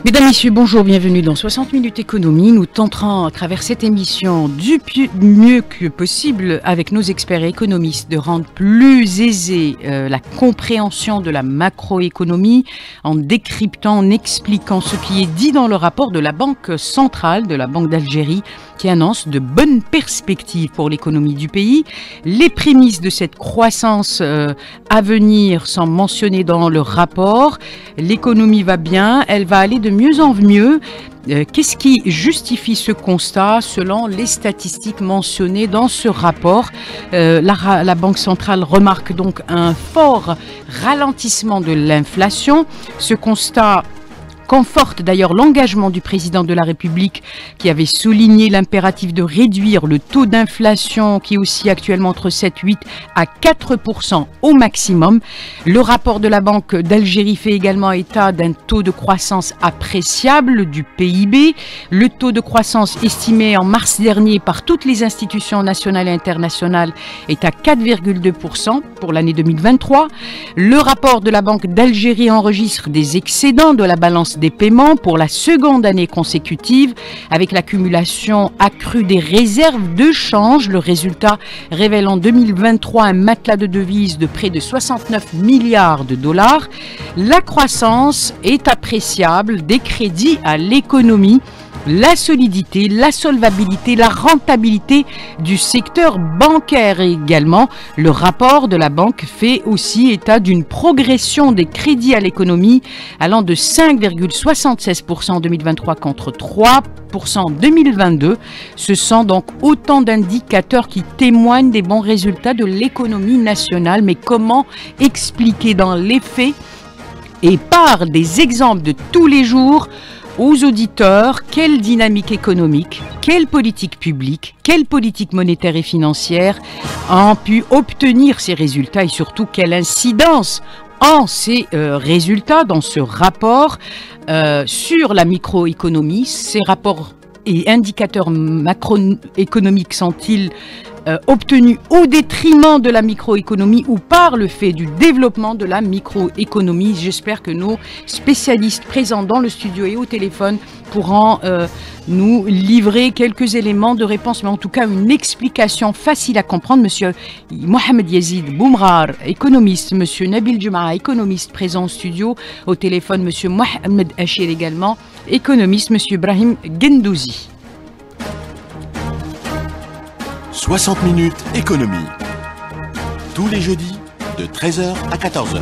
Mesdames, Messieurs, bonjour, bienvenue dans 60 minutes économie. Nous tenterons à travers cette émission du mieux que possible avec nos experts et économistes de rendre plus aisée la compréhension de la macroéconomie en décryptant, en expliquant ce qui est dit dans le rapport de la Banque centrale, de la Banque d'Algérie, qui annonce de bonnes perspectives pour l'économie du pays. Les prémices de cette croissance à venir sont mentionnées dans le rapport. L'économie va bien, elle va aller de mieux en mieux. Qu'est-ce qui justifie ce constat selon les statistiques mentionnées dans ce rapport? La Banque centrale remarque donc un fort ralentissement de l'inflation. Ce constat conforte d'ailleurs l'engagement du président de la République qui avait souligné l'impératif de réduire le taux d'inflation qui est aussi actuellement entre 7,8 à 4% au maximum. Le rapport de la Banque d'Algérie fait également état d'un taux de croissance appréciable du PIB. Le taux de croissance estimé en mars dernier par toutes les institutions nationales et internationales est à 4,2% pour l'année 2023. Le rapport de la Banque d'Algérie enregistre des excédents de la balance des paiements pour la seconde année consécutive avec l'accumulation accrue des réserves de change. Le résultat révèle en 2023 un matelas de devises de près de 69 milliards de dollars. La croissance est appréciable des crédits à l'économie. La solidité, la solvabilité, la rentabilité du secteur bancaire également. Le rapport de la banque fait aussi état d'une progression des crédits à l'économie allant de 5,76% en 2023 contre 3% en 2022. Ce sont donc autant d'indicateurs qui témoignent des bons résultats de l'économie nationale. Mais comment expliquer dans les faits et par des exemples de tous les jours aux auditeurs quelle dynamique économique, quelle politique publique, quelle politique monétaire et financière ont pu obtenir ces résultats et surtout quelle incidence ont ces résultats dans ce rapport sur la microéconomie. Ces rapports et indicateurs macroéconomiques sont-ils obtenus au détriment de la microéconomie ou par le fait du développement de la microéconomie? J'espère que nos spécialistes présents dans le studio et au téléphone pourront nous livrer quelques éléments de réponse, mais en tout cas une explication facile à comprendre. Monsieur Mohamed Yazid Boumrar, économiste, monsieur Nabil Jumaa, économiste présent au studio, au téléphone monsieur Mohamed Achir également, économiste, monsieur Ibrahim Gendouzi. 60 minutes économie. Tous les jeudis de 13h à 14h.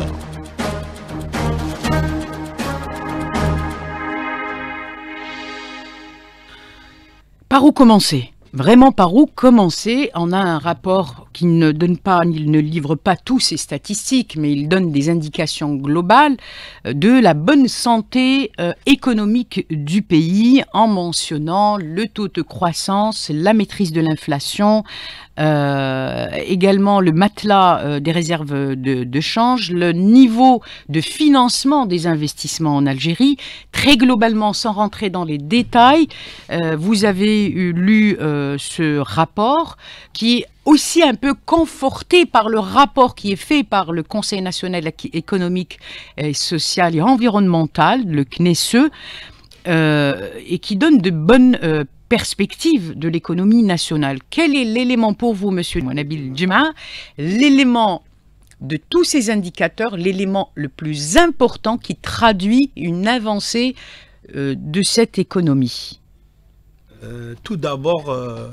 Par où commencer? Vraiment, par où commencer? On a un rapport qui ne donne pas, il ne livre pas tous ces statistiques, mais il donne des indications globales de la bonne santé économique du pays en mentionnant le taux de croissance, la maîtrise de l'inflation, également le matelas des réserves de change, le niveau de financement des investissements en Algérie. Très globalement, sans rentrer dans les détails, vous avez lu ce rapport qui est aussi un peu conforté par le rapport qui est fait par le Conseil national économique, social et environnemental, le CNESE, et qui donne de bonnes perspectives de l'économie nationale. Quel est l'élément pour vous, monsieur Nabil Jumaa, l'élément de tous ces indicateurs, l'élément le plus important qui traduit une avancée de cette économie? Tout d'abord,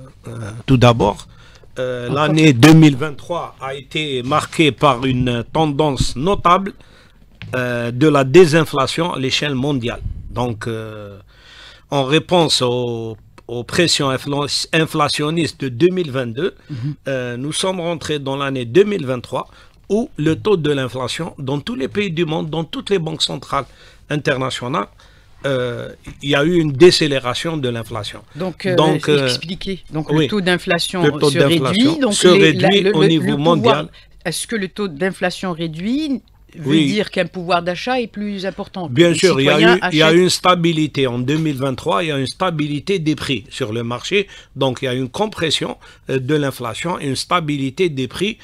l'année 2023 a été marquée par une tendance notable de la désinflation à l'échelle mondiale. Donc, en réponse aux pressions inflationnistes de 2022, nous sommes rentrés dans l'année 2023 où le taux de l'inflation dans tous les pays du monde, dans toutes les banques centrales internationales, il y a eu une décélération de l'inflation. Donc expliquez. Donc oui, le taux d'inflation se réduit. Donc au niveau mondial. Est-ce que le taux d'inflation réduit veut dire qu'un pouvoir d'achat est plus important. Bien sûr, il y a une stabilité. En 2023, il y a une stabilité des prix sur le marché. Donc, il y a une compression de l'inflation et une stabilité des prix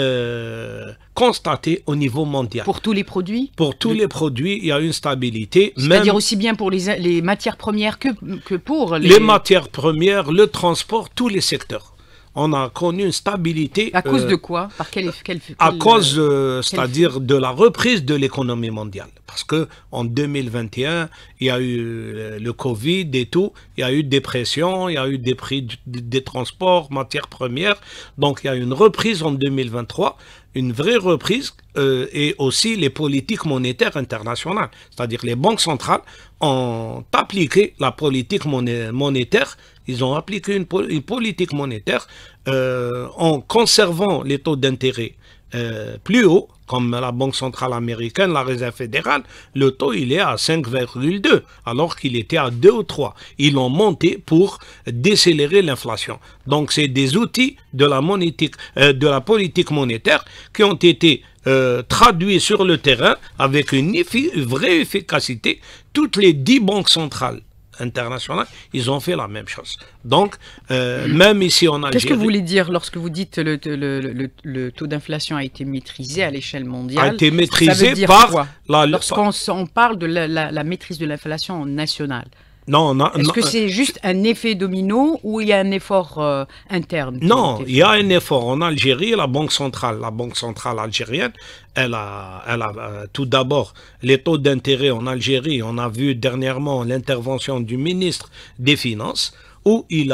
constatée au niveau mondial. Pour tous les produits? Pour tous les produits, il y a une stabilité. C'est-à-dire aussi bien pour les matières premières que pour les matières premières, le transport, tous les secteurs. On a connu une stabilité. À cause de quoi? Par à cause, c'est-à-dire de la reprise de l'économie mondiale. Parce que en 2021, il y a eu le Covid et tout, il y a eu des pressions, il y a eu des prix des transports, matières premières. Donc il y a une reprise en 2023, une vraie reprise, et aussi les politiques monétaires internationales. C'est-à-dire les banques centrales ont appliqué la politique monétaire. Ils ont appliqué une politique monétaire en conservant les taux d'intérêt plus hauts, comme la Banque centrale américaine, la Réserve fédérale. Le taux, il est à 5,2, alors qu'il était à 2 ou 3. Ils l'ont monté pour décélérer l'inflation. Donc, c'est des outils de la politique monétaire qui ont été traduits sur le terrain avec une vraie efficacité. Toutes les 10 banques centrales internationales, ils ont fait la même chose. Donc, même ici en Algérie... Qu'est-ce que vous voulez dire lorsque vous dites le taux d'inflation a été maîtrisé à l'échelle mondiale? A été maîtrisé par... Lorsqu'on parle de la maîtrise de l'inflation nationale. Est-ce que c'est juste un effet domino ou il y a un effort interne? Non, il y a un effort. En Algérie, la banque centrale algérienne, elle a tout d'abord les taux d'intérêt en Algérie. On a vu dernièrement l'intervention du ministre des Finances où il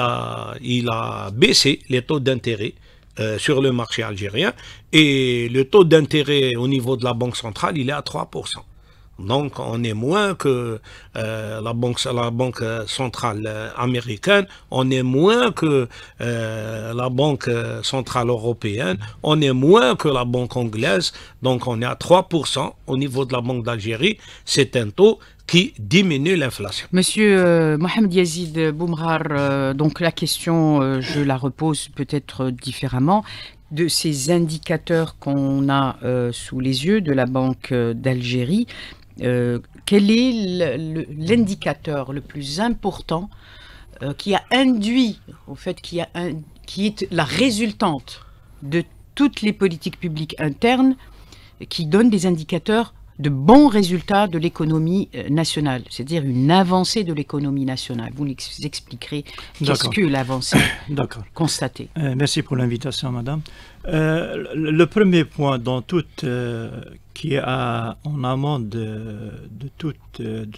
a baissé les taux d'intérêt sur le marché algérien. Et le taux d'intérêt au niveau de la banque centrale, il est à 3%. Donc, on est moins que la banque centrale américaine, on est moins que la banque centrale européenne, on est moins que la banque anglaise. Donc, on est à 3% au niveau de la Banque d'Algérie. C'est un taux qui diminue l'inflation. Monsieur Mohamed Yazid Boumrar, donc la question, je la repose peut-être différemment. De ces indicateurs qu'on a sous les yeux de la Banque d'Algérie, quel est l'indicateur le plus important qui a induit au fait qui est la résultante de toutes les politiques publiques internes qui donnent des indicateurs de bons résultats de l'économie nationale, c'est-à-dire une avancée de l'économie nationale? Vous nous expliquerez qu'est-ce que l'avancée constatée. Merci pour l'invitation, madame. Le premier point dans qui est en amont de toutes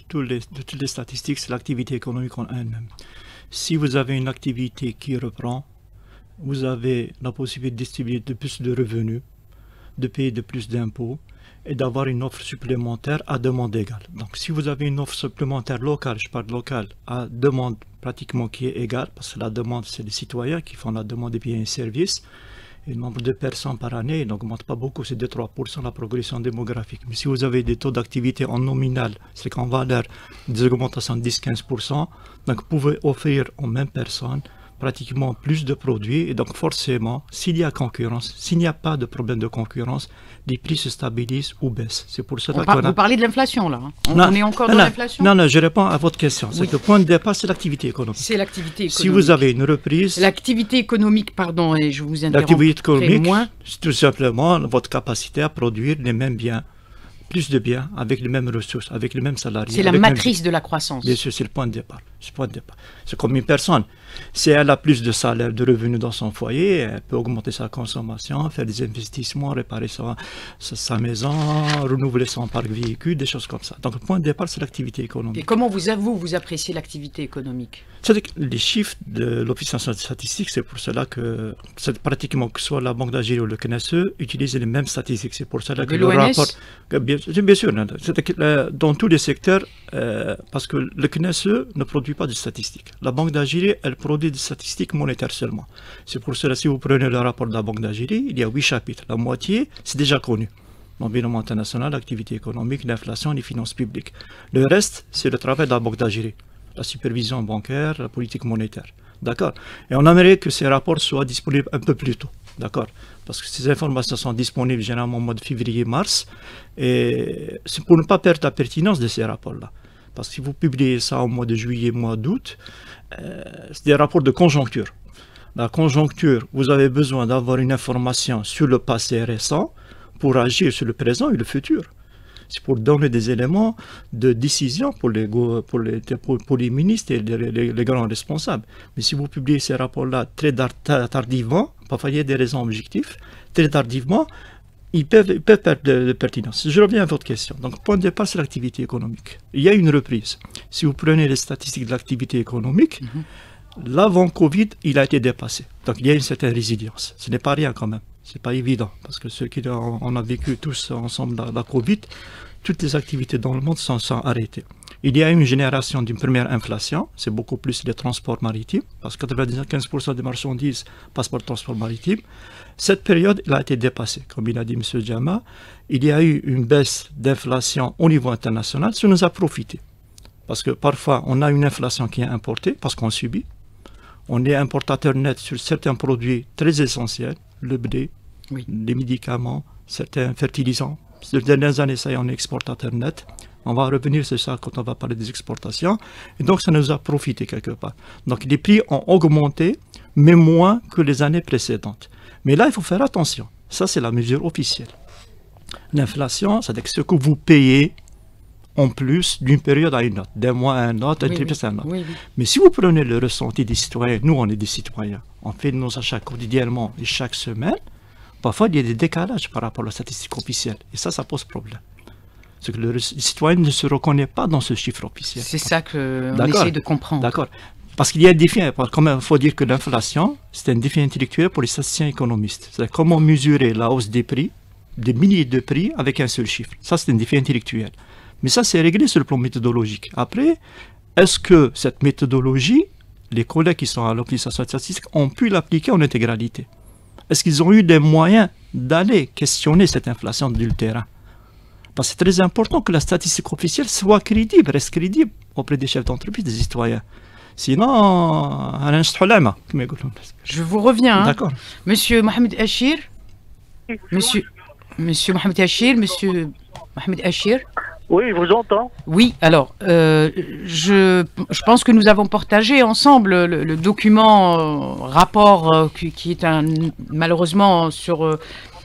les statistiques, c'est l'activité économique en elle-même. Si vous avez une activité qui reprend, vous avez la possibilité de distribuer de plus de revenus, de payer de plus d'impôts et d'avoir une offre supplémentaire à demande égale. Donc si vous avez une offre supplémentaire locale, je parle locale, à demande pratiquement qui est égale, parce que la demande, c'est les citoyens qui font la demande des biens et services, et le nombre de personnes par année n'augmente pas beaucoup, c'est 2-3% la progression démographique. Mais si vous avez des taux d'activité en nominal, c'est qu'en valeur, des augmentations de 10-15%, donc vous pouvez offrir aux mêmes personnes pratiquement plus de produits, et donc forcément, s'il y a concurrence, s'il n'y a pas de problème de concurrence, les prix se stabilisent ou baissent. C'est pour ça vous parlez de l'inflation là, on est encore dans l'inflation? Non, je réponds à votre question. Oui. Le point de départ, c'est l'activité économique. C'est l'activité économique. Si vous avez une reprise... L'activité économique, pardon, et je vous interromps. L'activité économique, c'est tout simplement votre capacité à produire les mêmes biens, plus de biens, avec les mêmes ressources, avec les mêmes salariés. C'est la matrice de la croissance. Bien sûr, c'est le point de départ. C'est comme une personne. Si elle a plus de salaire, de revenus dans son foyer, elle peut augmenter sa consommation, faire des investissements, réparer sa maison, renouveler son parc véhicule, des choses comme ça. Donc le point de départ, c'est l'activité économique. Et comment vous appréciez l'activité économique? C'est-à-dire que les chiffres de l'Office national statistique, c'est pour cela que pratiquement que ce soit la Banque d'Algérie ou le CNSE utilisent les mêmes statistiques. C'est pour cela que le rapport... Bien sûr, dans tous les secteurs, parce que le CNSE ne produit pas de statistiques. La Banque d'Algérie, elle produit des statistiques monétaires seulement. C'est pour cela, si vous prenez le rapport de la Banque d'Algérie, il y a 8 chapitres. La moitié, c'est déjà connu. L'environnement international, l'activité économique, l'inflation, les finances publiques. Le reste, c'est le travail de la Banque d'Algérie. La supervision bancaire, la politique monétaire. D'accord? Et on aimerait que ces rapports soient disponibles un peu plus tôt. D'accord? Parce que ces informations sont disponibles généralement au mois de février-mars. Et c'est pour ne pas perdre la pertinence de ces rapports-là. Parce que si vous publiez ça au mois de juillet, mois d'août, c'est des rapports de conjoncture. La conjoncture, vous avez besoin d'avoir une information sur le passé récent pour agir sur le présent et le futur. C'est pour donner des éléments de décision pour les ministres et les grands responsables. Mais si vous publiez ces rapports-là très tardivement, parfois il y a des raisons objectives, très tardivement, ils peuvent perdre de pertinence. Je reviens à votre question. Donc, point de départ, c'est l'activité économique. Il y a une reprise. Si vous prenez les statistiques de l'activité économique, l'avant-Covid, il a été dépassé. Donc, il y a une certaine résilience. Ce n'est pas rien quand même. Ce n'est pas évident. Parce que ceux qui on a vécu tous ensemble la Covid, toutes les activités dans le monde sont arrêtées. Il y a une génération d'une première inflation, c'est beaucoup plus les transports maritimes, parce que 95% des marchandises passent par le transport maritime. Cette période, elle a été dépassée, comme il a dit M. Djama. Il y a eu une baisse d'inflation au niveau international, ça nous a profité. Parce que parfois, on a une inflation qui est importée, parce qu'on subit. On est importateur net sur certains produits très essentiels, le blé, les médicaments, certains fertilisants. Ces dernières années, ça y est, on est exportateur net. On va revenir sur ça quand on va parler des exportations. Et donc, ça nous a profité quelque part. Donc, les prix ont augmenté, mais moins que les années précédentes. Mais là, il faut faire attention. Ça, c'est la mesure officielle. L'inflation, c'est-à-dire ce que vous payez en plus d'une période à une autre, d'un mois à un autre, d'un trimestre à un autre. Mais si vous prenez le ressenti des citoyens, nous, on est des citoyens, on fait nos achats quotidiennement et chaque semaine, parfois, il y a des décalages par rapport aux statistiques officielles. Et ça pose problème. C'est que le citoyen ne se reconnaît pas dans ce chiffre officiel. C'est ça qu'on essaie de comprendre. D'accord. Parce qu'il y a un défi, quand même, il faut dire que l'inflation, c'est un défi intellectuel pour les statisticiens économistes. C'est-à-dire comment mesurer la hausse des prix, des milliers de prix, avec un seul chiffre. Ça, c'est un défi intellectuel. Mais ça, c'est réglé sur le plan méthodologique. Après, est-ce que cette méthodologie, les collègues qui sont à l'organisation statistique ont pu l'appliquer en intégralité? Est-ce qu'ils ont eu des moyens d'aller questionner cette inflation du terrain? Parce que c'est très important que la statistique officielle soit crédible, reste crédible auprès des chefs d'entreprise, des citoyens. Sinon, je vous reviens. D'accord. Monsieur Mohamed Achir. Monsieur Mohamed Achir, Monsieur Mohamed Achir. Oui, je vous entends. Oui, alors, je pense que nous avons partagé ensemble le document rapport qui est malheureusement sur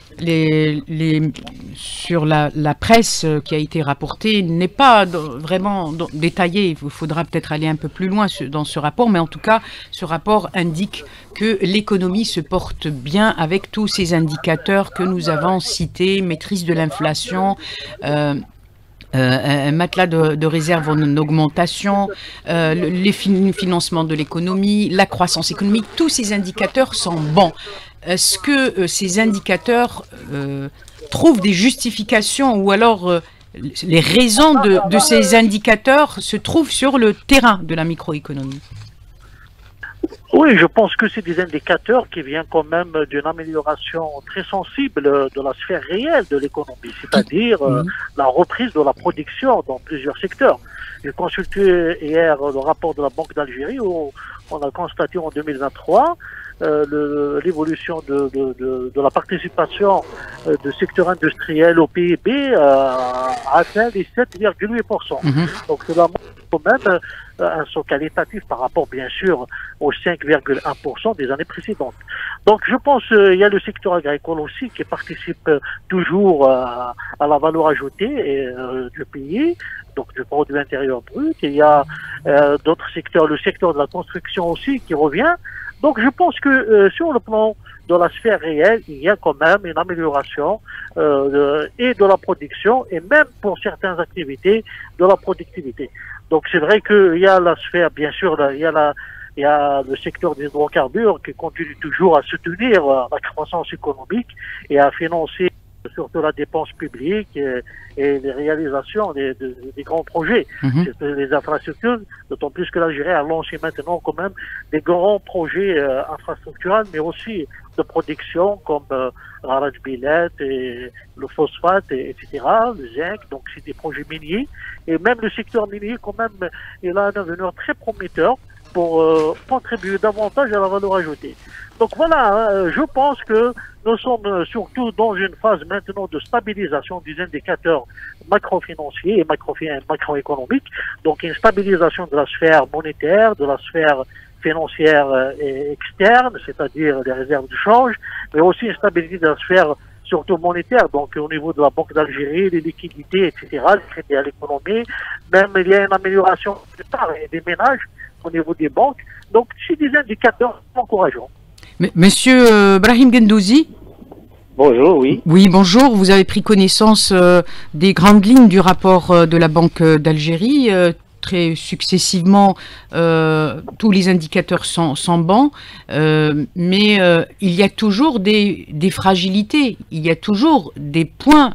sur la presse qui a été rapportée n'est pas vraiment détaillé. Il faudra peut-être aller un peu plus loin dans ce rapport, mais en tout cas, ce rapport indique que l'économie se porte bien avec tous ces indicateurs que nous avons cités, maîtrise de l'inflation, un matelas de réserve en augmentation, les financements de l'économie, la croissance économique, tous ces indicateurs sont bons. Est-ce que ces indicateurs trouvent des justifications ou alors les raisons de ces indicateurs se trouvent sur le terrain de la microéconomie? Oui, je pense que c'est des indicateurs qui viennent quand même d'une amélioration très sensible de la sphère réelle de l'économie, c'est-à-dire la reprise de la production dans plusieurs secteurs. J'ai consulté hier le rapport de la Banque d'Algérie où on a constaté en 2023 l'évolution de la participation du secteur industriel au PIB a atteint les 7,8%. Donc cela montre quand même un saut qualitatif par rapport bien sûr aux 5,1% des années précédentes. Donc je pense qu'il y a le secteur agricole aussi qui participe toujours à la valeur ajoutée du pays, donc du produit intérieur brut. Il y a d'autres secteurs, le secteur de la construction aussi qui revient. Donc je pense que sur le plan de la sphère réelle, il y a quand même une amélioration et de la production et même pour certaines activités de la productivité. Donc c'est vrai qu'il y a la sphère, bien sûr, il y a le secteur des hydrocarbures qui continue toujours à soutenir la croissance économique et à financer surtout la dépense publique et les réalisations des grands projets, les infrastructures, d'autant plus que l'Algérie a lancé maintenant quand même des grands projets infrastructurels, mais aussi de production comme la Billet et le phosphate, etc., le zinc, donc c'est des projets miniers. Et même le secteur minier quand même, il a un avenir très prometteur pour contribuer davantage à la valeur ajoutée. Donc voilà, je pense que nous sommes surtout dans une phase maintenant de stabilisation des indicateurs macrofinanciers et macroéconomiques. Donc une stabilisation de la sphère monétaire, de la sphère financière et externe, c'est-à-dire les réserves de change, mais aussi une stabilité de la sphère surtout monétaire, donc au niveau de la Banque d'Algérie, les liquidités, etc., les crédits à l'économie. Même il y a une amélioration des ménages au niveau des banques. Donc c'est des indicateurs encourageants. Monsieur Brahim Gendouzi. Bonjour, oui. Oui, bonjour. Vous avez pris connaissance des grandes lignes du rapport de la Banque d'Algérie. Très successivement, tous les indicateurs sont bons, mais il y a toujours des fragilités, il y a toujours des points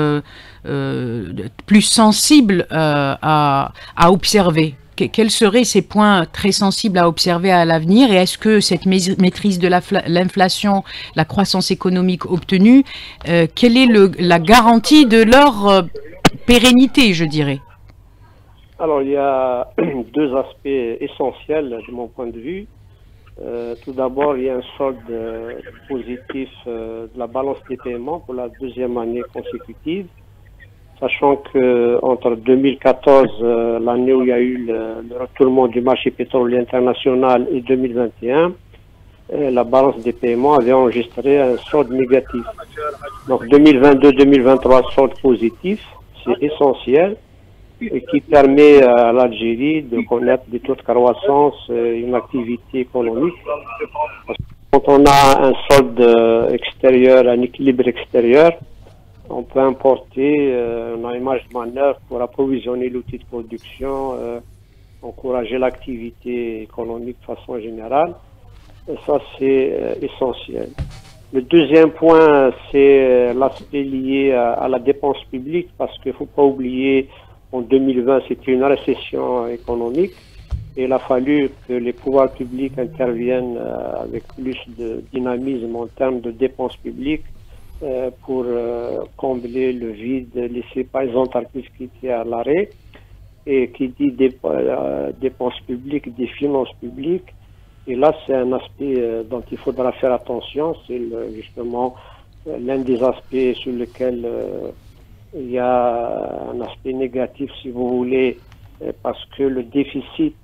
plus sensibles à observer. Quels seraient ces points très sensibles à observer à l'avenir, et est-ce que cette maîtrise de l'inflation, la croissance économique obtenue, quelle est la garantie de leur pérennité, je dirais? Alors, il y a deux aspects essentiels de mon point de vue. Tout d'abord, il y a un solde positif de la balance des paiements pour la deuxième année consécutive, sachant que entre 2014, l'année où il y a eu le retournement du marché pétrolier international, et 2021, la balance des paiements avait enregistré un solde négatif. Donc 2022-2023, solde positif, c'est essentiel, et qui permet à l'Algérie de connaître des taux de croissance et une activité économique. Quand on a un solde extérieur, un équilibre extérieur, on peut importer, on a une marge de manœuvre pour approvisionner l'outil de production, encourager l'activité économique de façon générale. Et ça, c'est essentiel. Le deuxième point, c'est l'aspect lié à la dépense publique, parce qu'il ne faut pas oublier, en 2020, c'était une récession économique, et il a fallu que les pouvoirs publics interviennent avec plus de dynamisme en termes de dépenses publiques pour combler le vide laissé par les entreprises qui étaient à l'arrêt. Et qui dit dépenses publiques, des finances publiques. Et là, c'est un aspect dont il faudra faire attention. C'est justement l'un des aspects sur lesquels il y a un aspect négatif, si vous voulez, parce que le déficit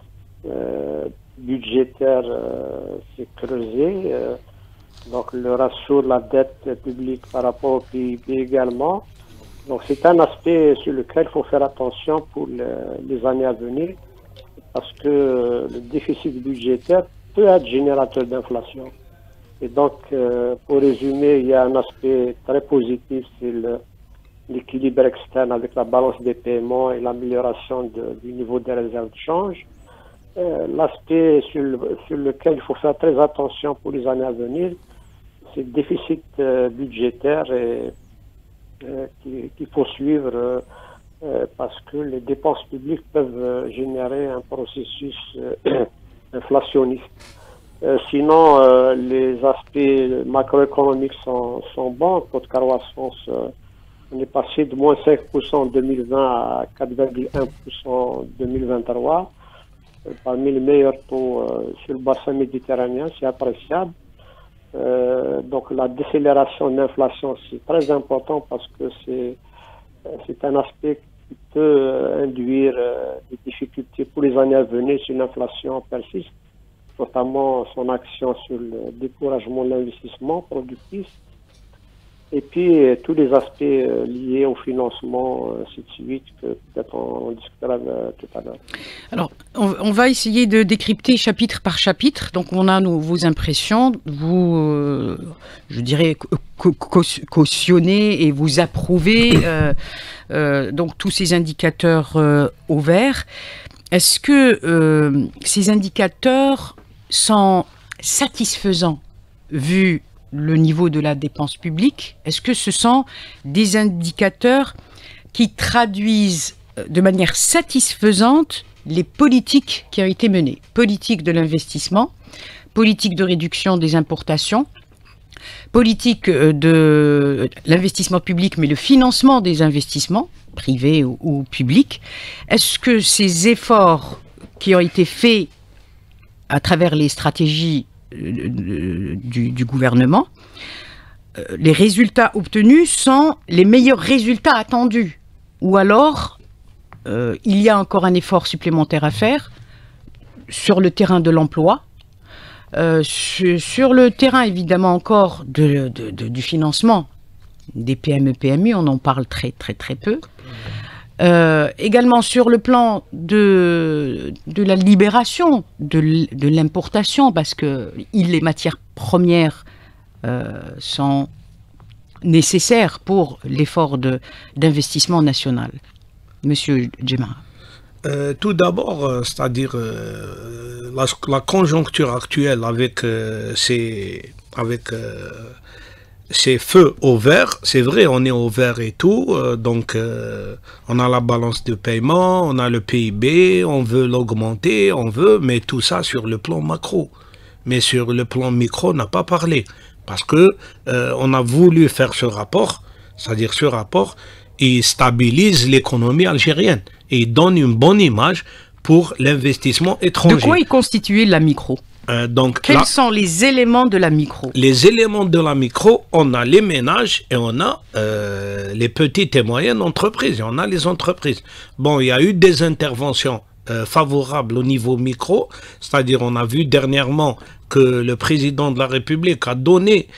budgétaire s'est creusé. Donc le ratio de la dette publique par rapport au PIB également. Donc c'est un aspect sur lequel il faut faire attention pour les années à venir, parce que le déficit budgétaire peut être générateur d'inflation. Et donc, pour résumer, il y a un aspect très positif, c'est l'équilibre externe avec la balance des paiements et l'amélioration du niveau des réserves de change. L'aspect sur lequel il faut faire très attention pour les années à venir, c'est le déficit budgétaire qu'il faut suivre parce que les dépenses publiques peuvent générer un processus inflationniste. Sinon, les aspects macroéconomiques sont bons. Taux de croissance, on est passé de moins 5% en 2020 à 4,1% en 2023. Parmi les meilleurs taux sur le bassin méditerranéen, c'est appréciable. Donc la décélération de l'inflation, c'est très important parce que c'est un aspect qui peut induire des difficultés pour les années à venir si l'inflation persiste, notamment son action sur le découragement de l'investissement productif, et puis tous les aspects liés au financement, ainsi de suite, que peut-être on discutera tout à l'heure. Alors, on va essayer de décrypter chapitre par chapitre. Donc, on a vos impressions, vous, je dirais, cautionnez et vous approuvez donc tous ces indicateurs au vert. Est-ce que ces indicateurs sont satisfaisants vu le niveau de la dépense publique? Est-ce que ce sont des indicateurs qui traduisent de manière satisfaisante les politiques qui ont été menées? Politique de l'investissement, politique de réduction des importations, politique de l'investissement public, mais le financement des investissements, privés ou publics. Est-ce que ces efforts qui ont été faits à travers les stratégies du gouvernement, les résultats obtenus sont les meilleurs résultats attendus. Ou alors, il y a encore un effort supplémentaire à faire sur le terrain de l'emploi, sur le terrain évidemment encore du financement des PME-PMI, on en parle très peu. Également sur le plan de la libération de l'importation, parce que les matières premières sont nécessaires pour l'effort d'investissement national. Monsieur Djemara. Tout d'abord, c'est-à-dire la conjoncture actuelle avec ces feux au vert, c'est vrai, on est au vert et tout, donc on a la balance de paiement, on a le PIB, on veut l'augmenter, mais tout ça sur le plan macro. Mais sur le plan micro, on n'a pas parlé, parce que on a voulu faire ce rapport, c'est-à-dire ce rapport, il stabilise l'économie algérienne et il donne une bonne image pour l'investissement étranger. De quoi est constituée la micro ? Quels sont les éléments de la micro? Les éléments de la micro, on a les ménages et on a les petites et moyennes entreprises. Et on a les entreprises. Bon, il y a eu des interventions favorables au niveau micro, c'est-à-dire on a vu dernièrement que le président de la République a donné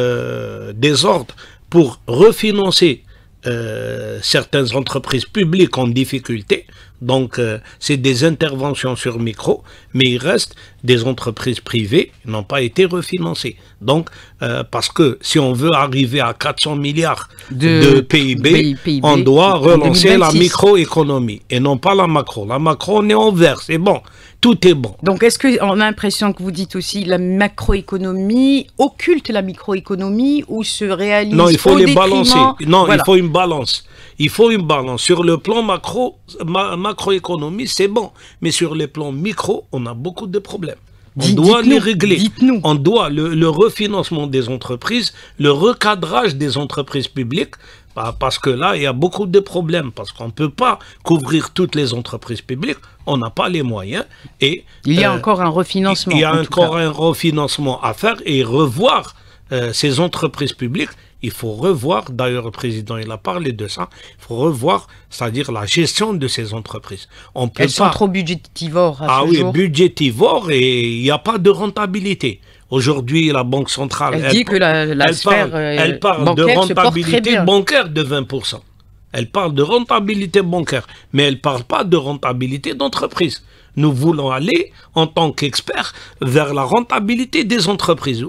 des ordres pour refinancer certaines entreprises publiques en difficulté. Donc, c'est des interventions sur micro, mais il reste des entreprises privées qui n'ont pas été refinancées. Donc, parce que si on veut arriver à 400 milliards de PIB, on doit relancer la microéconomie et non pas la macro. La macro, on est en vert, c'est bon. Tout est bon. Donc, est-ce qu'on a l'impression que vous dites aussi la macroéconomie occulte la microéconomie ou se réalise? Non, il faut les balancer. Non, voilà. Il faut une balance. Il faut une balance. Sur le plan macroéconomie, c'est bon. Mais sur le plan micro, on a beaucoup de problèmes. On doit les régler. On doit le refinancement des entreprises, le recadrage des entreprises publiques, parce que là, il y a beaucoup de problèmes, parce qu'on ne peut pas couvrir toutes les entreprises publiques, on n'a pas les moyens. Et il y a encore un refinancement. Il y a encore un refinancement à faire et revoir ces entreprises publiques. Il faut revoir, d'ailleurs le président il a parlé de ça, il faut revoir, c'est-à-dire la gestion de ces entreprises. Elles sont trop budgétivores à ce jour. Oui, budgétivores et il n'y a pas de rentabilité. Aujourd'hui, la Banque centrale, elle dit que la sphère elle parle de rentabilité bancaire de 20%. Elle parle de rentabilité bancaire, mais elle ne parle pas de rentabilité d'entreprise. Nous voulons aller, en tant qu'experts, vers la rentabilité des entreprises.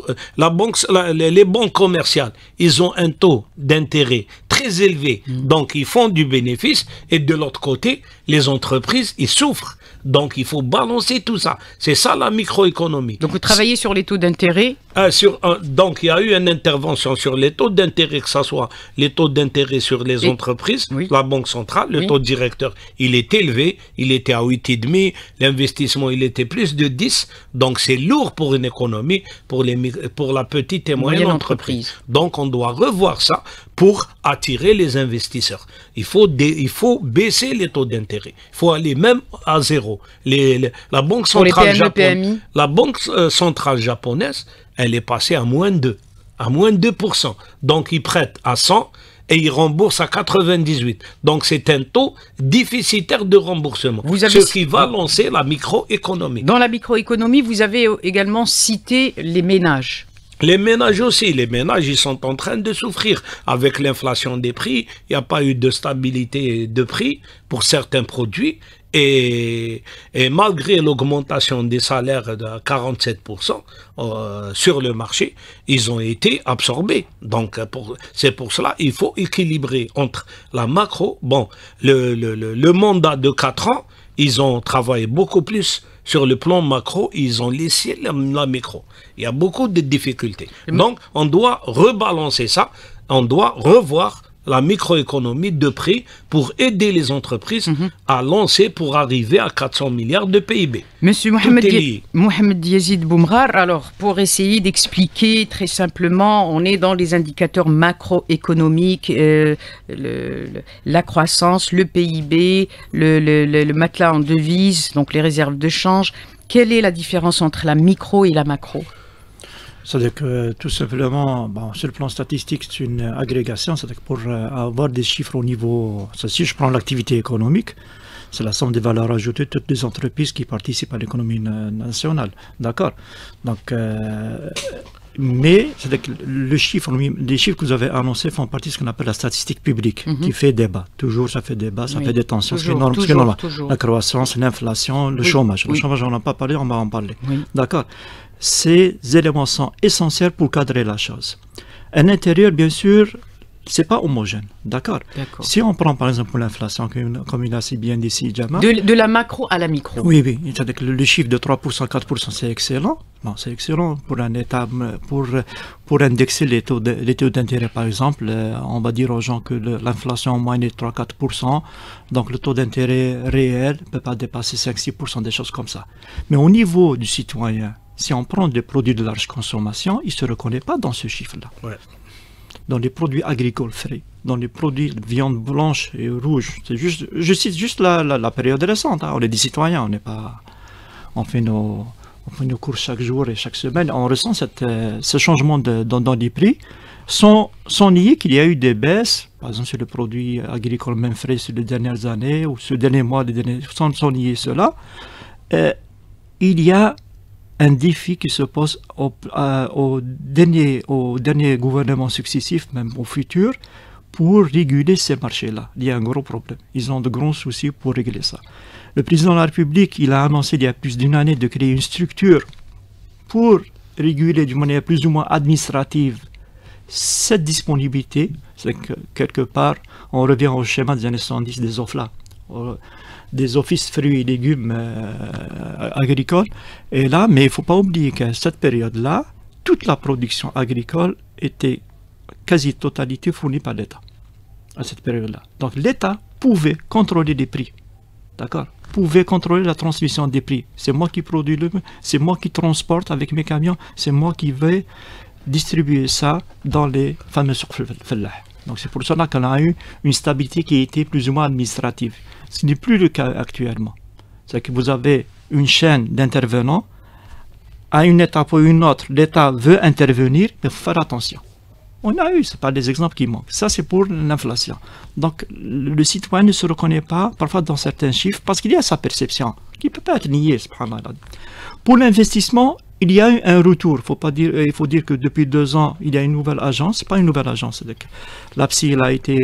Les banques commerciales, ils ont un taux d'intérêt très élevé, donc ils font du bénéfice, et de l'autre côté, les entreprises, ils souffrent. Donc il faut balancer tout ça. C'est ça la microéconomie. Donc vous travaillez sur les taux d'intérêt? Donc il y a eu une intervention sur les taux d'intérêt, que ce soit les taux d'intérêt sur les entreprises, la Banque centrale, le taux directeur, il est élevé, il était à 8,5, l'investissement il était plus de 10, donc c'est lourd pour une économie, pour la petite et moyenne entreprise. Donc on doit revoir ça pour attirer les investisseurs. Il faut baisser les taux d'intérêt. Il faut aller même à zéro. La Banque centrale japonaise, elle est passée à moins 2%. À moins 2%. Donc ils prêtent à 100 et ils remboursent à 98. Donc c'est un taux déficitaire de remboursement. Ce qui va lancer la microéconomie. Dans la microéconomie, vous avez également cité les ménages. Les ménages aussi, les ménages, ils sont en train de souffrir avec l'inflation des prix. Il n'y a pas eu de stabilité de prix pour certains produits. Et malgré l'augmentation des salaires de 47% sur le marché, ils ont été absorbés. Donc, c'est pour cela qu'il faut équilibrer entre la macro. Bon, le mandat de 4 ans, ils ont travaillé beaucoup plus sur le plan macro, ils ont laissé la micro. Il y a beaucoup de difficultés. Donc, on doit rebalancer ça, on doit revoir la microéconomie de prix pour aider les entreprises à lancer pour arriver à 400 milliards de PIB. Monsieur Mohamed Yazid Boumrar, alors pour essayer d'expliquer très simplement, on est dans les indicateurs macroéconomiques, la croissance, le PIB, le matelas en devises, donc les réserves de change. Quelle est la différence entre la micro et la macro? C'est-à-dire que tout simplement, bon, sur le plan statistique, c'est une agrégation, c'est-à-dire que pour avoir des chiffres au niveau, si je prends l'activité économique, c'est la somme des valeurs ajoutées de toutes les entreprises qui participent à l'économie nationale. D'accord? Donc, mais c'est-à-dire que les chiffres que vous avez annoncés font partie de ce qu'on appelle la statistique publique, qui fait débat. Toujours, ça fait débat, ça fait des tensions. C'est normal. La croissance, l'inflation, le chômage. Le chômage, on n'en a pas parlé, on va en parler. D'accord? Ces éléments sont essentiels pour cadrer la chose. À l'intérieur, bien sûr, c'est pas homogène, d'accord? Si on prend par exemple l'inflation, comme il a si bien dit ici, Jamal. De la macro à la micro. Oui, c'est-à-dire que le chiffre de 3%, 4%, c'est excellent. Bon, c'est excellent pour un État, pour indexer les taux d'intérêt, par exemple. On va dire aux gens que l'inflation en moyenne est 3-4%, donc le taux d'intérêt réel ne peut pas dépasser 5-6%, des choses comme ça. Mais au niveau du citoyen, si on prend des produits de large consommation, il ne se reconnaît pas dans ce chiffre-là. Ouais. Dans les produits agricoles frais, dans les produits de viande blanche et rouge. C'est juste, je cite juste la période récente. Hein. On est des citoyens, on fait nos courses chaque jour et chaque semaine. On ressent ce changement dans les prix sans nier qu'il y a eu des baisses, par exemple sur les produits agricoles même frais sur les dernières années ou sur les derniers mois, sans nier cela. Il y a un défi qui se pose au dernier gouvernement successif, même au futur, pour réguler ces marchés-là. Il y a un gros problème. Ils ont de grands soucis pour régler ça. Le président de la République, il a annoncé il y a plus d'une année de créer une structure pour réguler d'une manière plus ou moins administrative cette disponibilité. C'est que quelque part, on revient au schéma des années 70 des OFLA. Des offices fruits et légumes agricoles. Et là, mais il ne faut pas oublier qu'à cette période-là, toute la production agricole était quasi-totalité fournie par l'État. À cette période-là. Donc l'État pouvait contrôler les prix. D'accord? Pouvait contrôler la transmission des prix. C'est moi qui produis c'est moi qui transporte avec mes camions, c'est moi qui vais distribuer ça dans les fameux surfellah. Donc c'est pour cela qu'on a eu une stabilité qui a été plus ou moins administrative. Ce n'est plus le cas actuellement. C'est que vous avez une chaîne d'intervenants. À une étape ou une autre, l'État veut intervenir, mais il faut faire attention. On a eu, ce pas des exemples qui manquent. Ça, c'est pour l'inflation. Donc, le citoyen ne se reconnaît pas, parfois dans certains chiffres, parce qu'il y a sa perception, qui ne peut pas être niée, subhanallah. Pour l'investissement, il y a eu un retour. Il faut dire que depuis 2 ans, il y a une nouvelle agence. Ce n'est pas une nouvelle agence. L'APSI,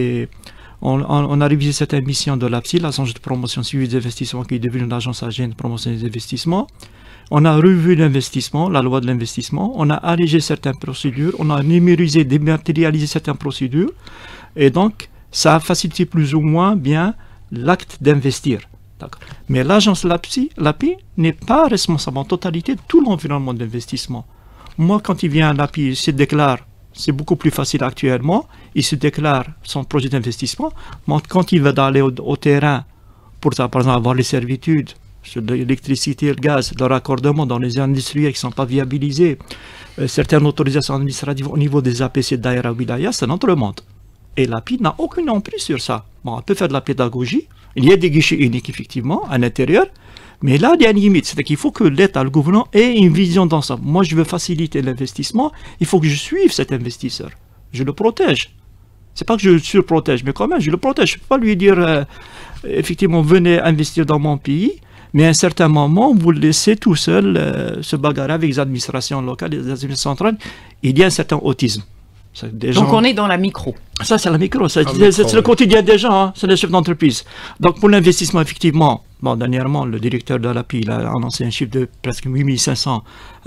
on a révisé cette émission de l'APSI, l'agence de promotion suivi des investissements, qui est devenue l'agence agent de promotion des investissements. On a revu l'investissement, la loi de l'investissement. On a allégé certaines procédures. On a numérisé, dématérialisé certaines procédures. Et donc, ça a facilité plus ou moins bien l'acte d'investir. Mais l'agence l'API n'est pas responsable en totalité de tout l'environnement d'investissement. Moi, quand il vient à l'API, il se déclare, c'est beaucoup plus facile actuellement, il se déclare son projet d'investissement. Moi, quand il va aller au terrain pour, par exemple, avoir les servitudes sur l'électricité et le gaz, le raccordement dans les industriels qui ne sont pas viabilisés, certaines autorisations administratives au niveau des APC d'Aïra Wilaya, c'est notre monde. Et l'API n'a aucune emprise sur ça. Bon, on peut faire de la pédagogie. Il y a des guichets uniques, effectivement, à l'intérieur. Mais là, il y a une limite. C'est-à-dire qu'il faut que l'État, le gouvernement, ait une vision dans ça. Moi, je veux faciliter l'investissement. Il faut que je suive cet investisseur. Je le protège. C'est pas que je le surprotège, mais quand même, je le protège. Je ne peux pas lui dire, effectivement, venez investir dans mon pays. Mais à un certain moment, vous le laissez tout seul se bagarrer avec les administrations locales, les administrations centrales. Il y a un certain autisme. Donc on est dans la micro. Ça, c'est la micro. C'est le quotidien des gens, hein, c'est les chefs d'entreprise. Donc pour l'investissement, effectivement, bon, dernièrement, le directeur de l'API il a annoncé un chiffre de presque 8500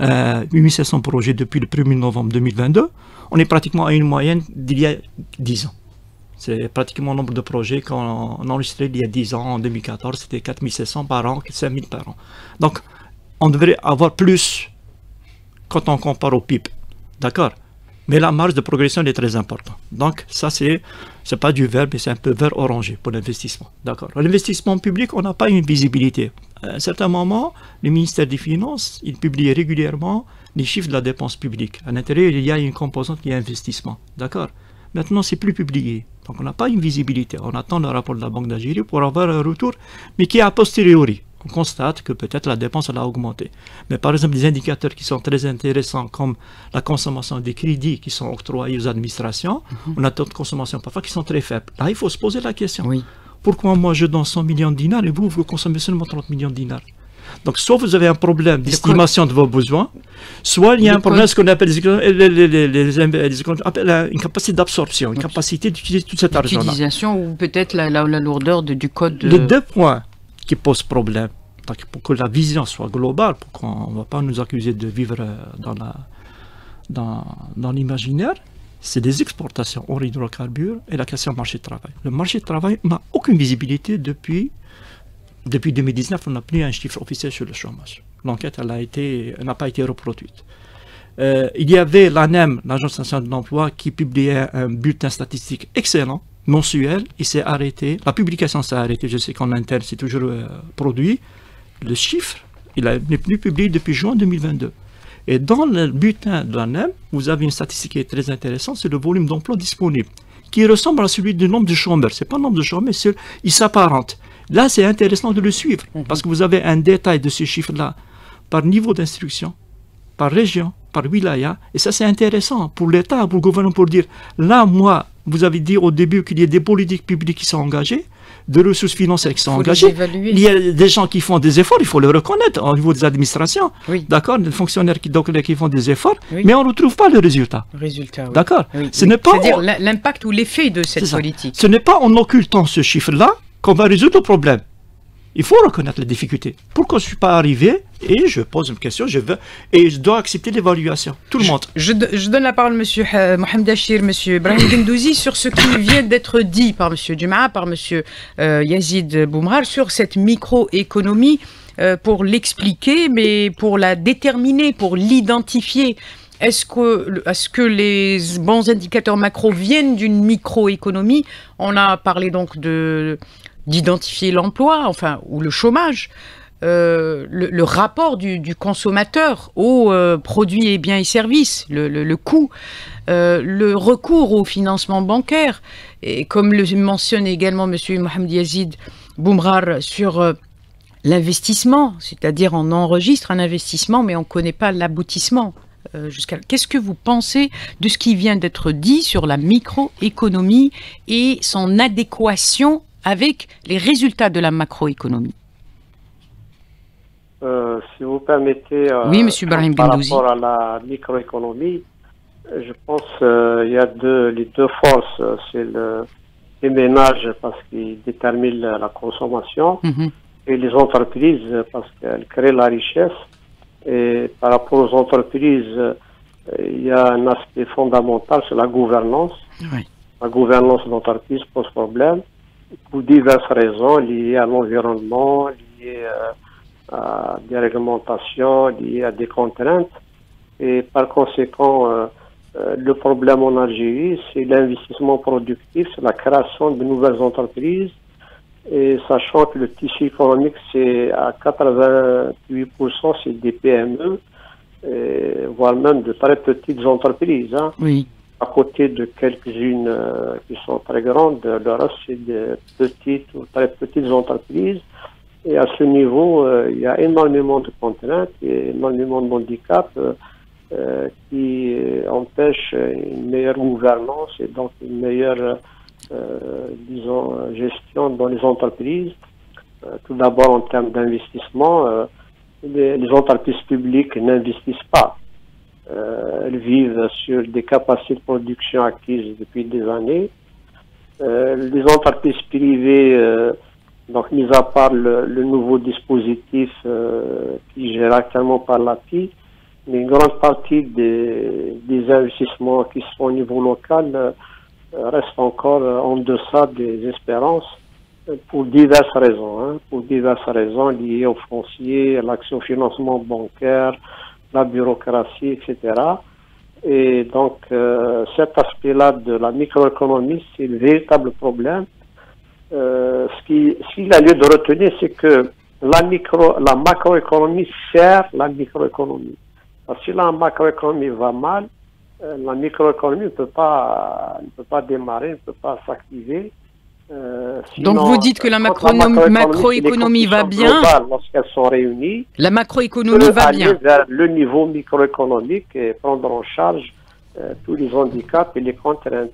projets depuis le 1er novembre 2022. On est pratiquement à une moyenne d'il y a 10 ans. C'est pratiquement le nombre de projets qu'on a enregistrés il y a 10 ans. En 2014, c'était 4700 par an, 5000 par an. Donc, on devrait avoir plus quand on compare au PIB. D'accord? Mais la marge de progression est très importante. Donc, ça, c'est pas du vert, mais c'est un peu vert orangé pour l'investissement. D'accord? L'investissement public, on n'a pas une visibilité. À un certain moment, le ministère des Finances, il publie régulièrement les chiffres de la dépense publique. À l'intérieur, il y a une composante qui est investissement. D'accord? Maintenant, c'est plus publié. Donc, on n'a pas une visibilité. On attend le rapport de la Banque d'Algérie pour avoir un retour, mais qui est a posteriori. on constate que peut-être la dépense elle a augmenté. Mais par exemple, des indicateurs qui sont très intéressants, comme la consommation des crédits qui sont octroyés aux administrations, on a taux de consommation parfois qui sont très faibles. Là, il faut se poser la question. Oui. Pourquoi moi je donne 100 millions de dinars et vous consommez seulement 30 millions de dinars? Donc, soit vous avez un problème d'estimation de vos besoins, soit il y a un problème, ce qu'on appelle une capacité d'absorption, une capacité d'utiliser tout cet argent-là. L'utilisation ou peut-être la lourdeur du code. Les deux points qui posent problème, pour que la vision soit globale, pour qu'on ne va pas nous accuser de vivre dans l'imaginaire, c'est des exportations hors hydrocarbures et la question du marché de travail. Le marché de travail n'a aucune visibilité depuis 2019, on n'a plus un chiffre officiel sur le chômage. L'enquête n'a pas été reproduite. Il y avait l'ANEM, l'Agence nationale de l'emploi, qui publiait un bulletin statistique excellent, mensuel. Il s'est arrêté, la publication s'est arrêtée, je sais qu'en interne c'est toujours produit. Le chiffre, il n'est plus publié depuis juin 2022. Et dans le bulletin de l'ANEM, vous avez une statistique qui est très intéressante, c'est le volume d'emploi disponible, qui ressemble à celui du nombre de chômeurs. Ce n'est pas le nombre de chômeurs, mais il s'apparente. Là, c'est intéressant de le suivre, parce que vous avez un détail de ces chiffres-là, par niveau d'instruction, par région, par wilaya, et ça c'est intéressant pour l'État, pour le gouvernement, pour dire, là, moi, vous avez dit au début qu'il y a des politiques publiques qui sont engagées, des ressources financières qui sont engagées, il y a des gens qui font des efforts, il faut le reconnaître au niveau des administrations, d'accord, des fonctionnaires qui font des efforts, mais on ne retrouve pas le résultat. D'accord. C'est-à-dire l'impact ou l'effet de cette politique. Ce n'est pas en occultant ce chiffre-là qu'on va résoudre le problème. Il faut reconnaître les difficultés. Pourquoi je ne suis pas arrivé et je pose une question, je dois accepter l'évaluation. Tout le monde. Je donne la parole à M. Mohamed Achir, M. Brahim Gendouzi, sur ce qui vient d'être dit par M. Jumaa, par M. Yazid Boumrar, sur cette microéconomie, pour l'expliquer, mais pour la déterminer, pour l'identifier. Est-ce que les bons indicateurs macro viennent d'une microéconomie? On a parlé donc d'identifier l'emploi, ou le chômage, le rapport du consommateur aux produits et biens et services, le coût, le recours au financement bancaire, et comme le mentionne également M. Mohamed Yazid Boumrar sur l'investissement, c'est-à-dire on enregistre un investissement mais on ne connaît pas l'aboutissement. Qu'est-ce que vous pensez de ce qui vient d'être dit sur la microéconomie et son adéquation avec les résultats de la macroéconomie? Si vous permettez, oui, Monsieur Brahim par Gendouzi. rapport à la microéconomie, je pense qu'il y a les deux forces. C'est les ménages parce qu'ils déterminent la consommation et les entreprises parce qu'elles créent la richesse. Et par rapport aux entreprises, il y a un aspect fondamental, c'est la gouvernance. Oui. La gouvernance d'entreprise pose problème pour diverses raisons liées à l'environnement, liées à des réglementations, liées à des contraintes. Et par conséquent, le problème en Algérie, c'est l'investissement productif, c'est la création de nouvelles entreprises. Et sachant que le tissu économique, c'est à 88%, c'est des PME, voire même de très petites entreprises. Hein. Oui. À côté de quelques-unes qui sont très grandes, le reste, c'est de petites ou très petites entreprises. Et à ce niveau, il y a énormément de contraintes et énormément de handicaps qui empêchent une meilleure gouvernance et donc une meilleure gestion dans les entreprises. Tout d'abord, en termes d'investissement, les entreprises publiques n'investissent pas. Elles vivent sur des capacités de production acquises depuis des années. Les entreprises privées, donc mis à part le nouveau dispositif qui gère actuellement par l'API, mais une grande partie des investissements qui se font au niveau local reste encore en deçà des espérances pour diverses raisons. Pour diverses raisons liées au foncier, à l'accès au financement bancaire, la bureaucratie, etc. Et donc, cet aspect-là de la microéconomie, c'est le véritable problème. S'il a lieu de retenir, c'est que la macroéconomie sert la microéconomie. Parce que si la macroéconomie va mal, la microéconomie ne peut pas démarrer, ne peut pas s'activer. Donc vous dites que la macroéconomie va bien. Lorsqu'elles sont réunies, la macroéconomie va bien. Vers le niveau microéconomique et prendre en charge tous les handicaps et les contraintes.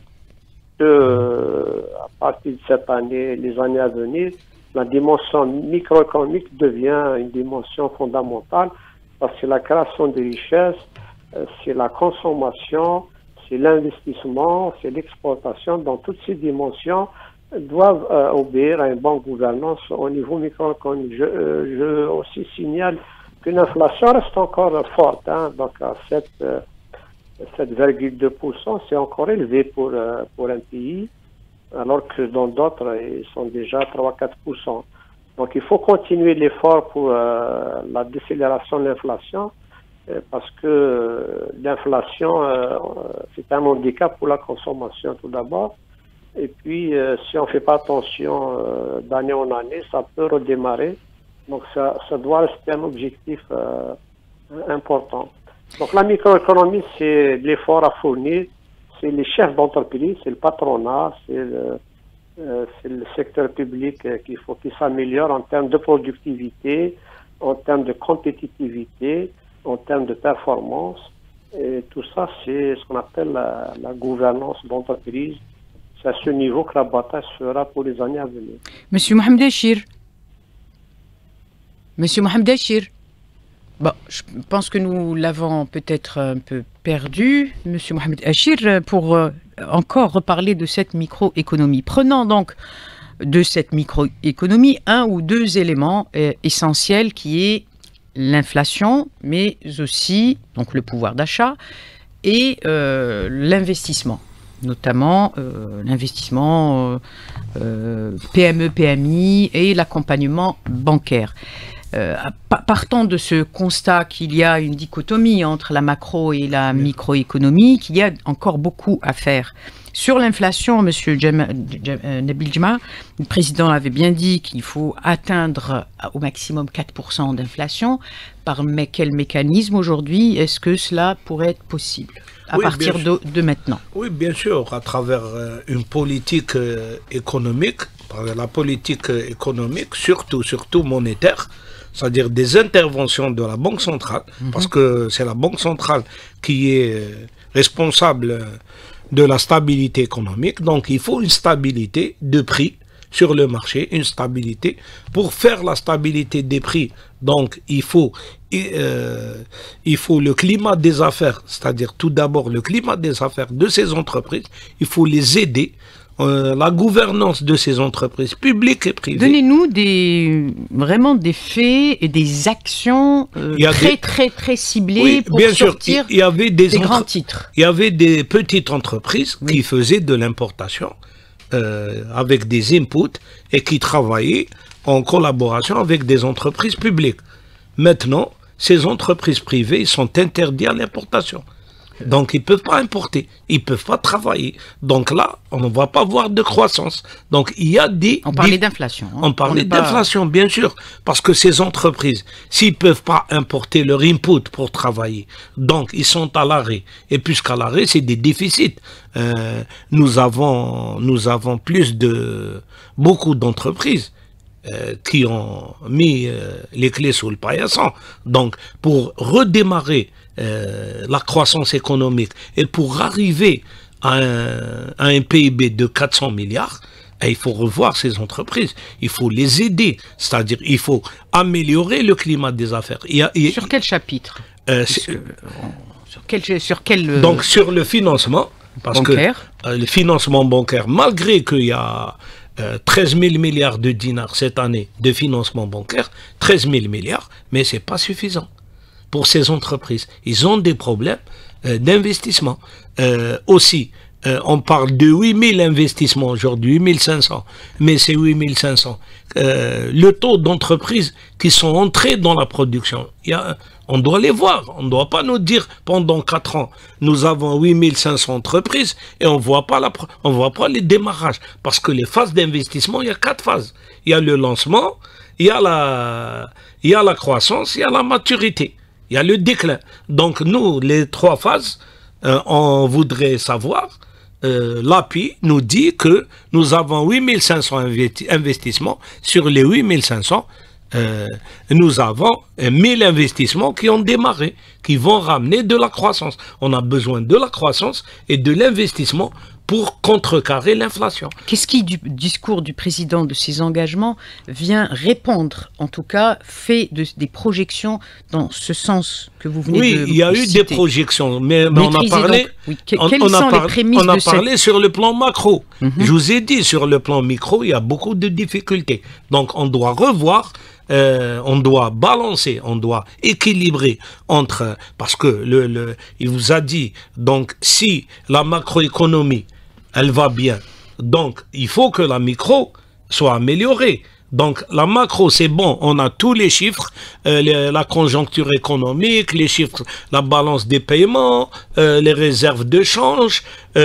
À partir de cette année, les années à venir, la dimension microéconomique devient une dimension fondamentale parce que la création de richesses, c'est la consommation, c'est l'investissement, c'est l'exportation. Dans toutes ces dimensions doivent obéir à une bonne gouvernance au niveau microéconomique. Je aussi signale que l'inflation reste encore forte, hein, donc à 7,2%, c'est encore élevé pour un pays, alors que dans d'autres, ils sont déjà 3-4%. Donc il faut continuer l'effort pour la décélération de l'inflation, parce que l'inflation, c'est un handicap pour la consommation tout d'abord. Et puis, si on ne fait pas attention d'année en année, ça peut redémarrer. Donc ça doit rester un objectif important. Donc la microéconomie, c'est l'effort à fournir, c'est les chefs d'entreprise, c'est le patronat, c'est le secteur public qu'il faut qu'il s'améliore en termes de productivité, en termes de compétitivité, en termes de performance. Et tout ça, c'est ce qu'on appelle la gouvernance d'entreprise. C'est à ce niveau que la bataille sera pour les années à venir. Monsieur Mohamed Achir. Monsieur Mohamed Achir. Bon, je pense que nous l'avons peut-être un peu perdu, Monsieur Mohamed Achir, pour encore reparler de cette microéconomie. Prenons donc de cette microéconomie un ou deux éléments essentiels qui est l'inflation, mais aussi donc le pouvoir d'achat et l'investissement, notamment l'investissement PME, PMI et l'accompagnement bancaire. Partons de ce constat qu'il y a une dichotomie entre la macro et la microéconomie, qu'il y a encore beaucoup à faire. Sur l'inflation, M. Nabil Djma, le président avait bien dit qu'il faut atteindre au maximum 4% d'inflation. Par quel mécanisme aujourd'hui est-ce que cela pourrait être possible à partir de maintenant? Oui, bien sûr, à travers une politique économique, la politique économique, surtout monétaire, c'est-à-dire des interventions de la Banque centrale, parce que c'est la Banque centrale qui est responsable de la stabilité économique. Donc il faut une stabilité de prix sur le marché, une stabilité. Pour faire la stabilité des prix, donc il faut le climat des affaires, c'est-à-dire tout d'abord le climat des affaires de ces entreprises, il faut les aider. La gouvernance de ces entreprises publiques et privées. Donnez-nous vraiment des faits et des actions très ciblées pour sortir des grands titres. Il y avait des petites entreprises qui faisaient de l'importation avec des inputs et qui travaillaient en collaboration avec des entreprises publiques. Maintenant, ces entreprises privées sont interdites à l'importation. Donc, ils ne peuvent pas importer, ils ne peuvent pas travailler. Donc là, on ne va pas voir de croissance. Donc, il y a des... On parlait d'inflation. Hein. On parlait d'inflation, bien sûr. Parce que ces entreprises, s'ils ne peuvent pas importer leur input pour travailler, donc ils sont à l'arrêt. Et puisqu'à l'arrêt, c'est des déficits. Nous avons beaucoup d'entreprises qui ont mis les clés sous le paillasson. Donc, pour redémarrer la croissance économique et pour arriver à un PIB de 400 milliards, il faut revoir ces entreprises, il faut les aider, c'est-à-dire il faut améliorer le climat des affaires. Sur quel chapitre Donc sur le financement, parce bancaire. Que le financement bancaire, malgré qu'il y a 13 000 milliards de dinars cette année de financement bancaire, 13 000 milliards, mais ce n'est pas suffisant pour ces entreprises. Ils ont des problèmes d'investissement. Aussi, on parle de 8 000 investissements aujourd'hui, 8 500, mais c'est 8 500. Le taux d'entreprises qui sont entrées dans la production, on doit les voir. On ne doit pas nous dire pendant 4 ans, nous avons 8 500 entreprises et on ne voit pas les démarrages. Parce que les phases d'investissement, il y a 4 phases. Il y a le lancement, il y a la croissance, il y a la maturité, il y a le déclin. Donc nous, les 3 phases, on voudrait savoir l'API nous dit que nous avons 8500 investissements. Sur les 8500, nous avons 1000 investissements qui ont démarré, qui vont ramener de la croissance. On a besoin de la croissance et de l'investissement pour contrecarrer l'inflation. Qu'est-ce qui, du discours du président, de ses engagements, vient répondre, en tout cas, fait des projections dans ce sens que vous venez de citer? Oui, il y a eu des projections, mais on a parlé, on a parlé sur le plan macro. Je vous ai dit, sur le plan micro, il y a beaucoup de difficultés. Donc, on doit revoir, on doit balancer, on doit équilibrer entre... Parce que il vous a dit, donc, si la macroéconomie, elle va bien. Donc, il faut que la micro soit améliorée. Donc, la macro, c'est bon, on a tous les chiffres, la conjoncture économique, les chiffres, la balance des paiements, les réserves de change,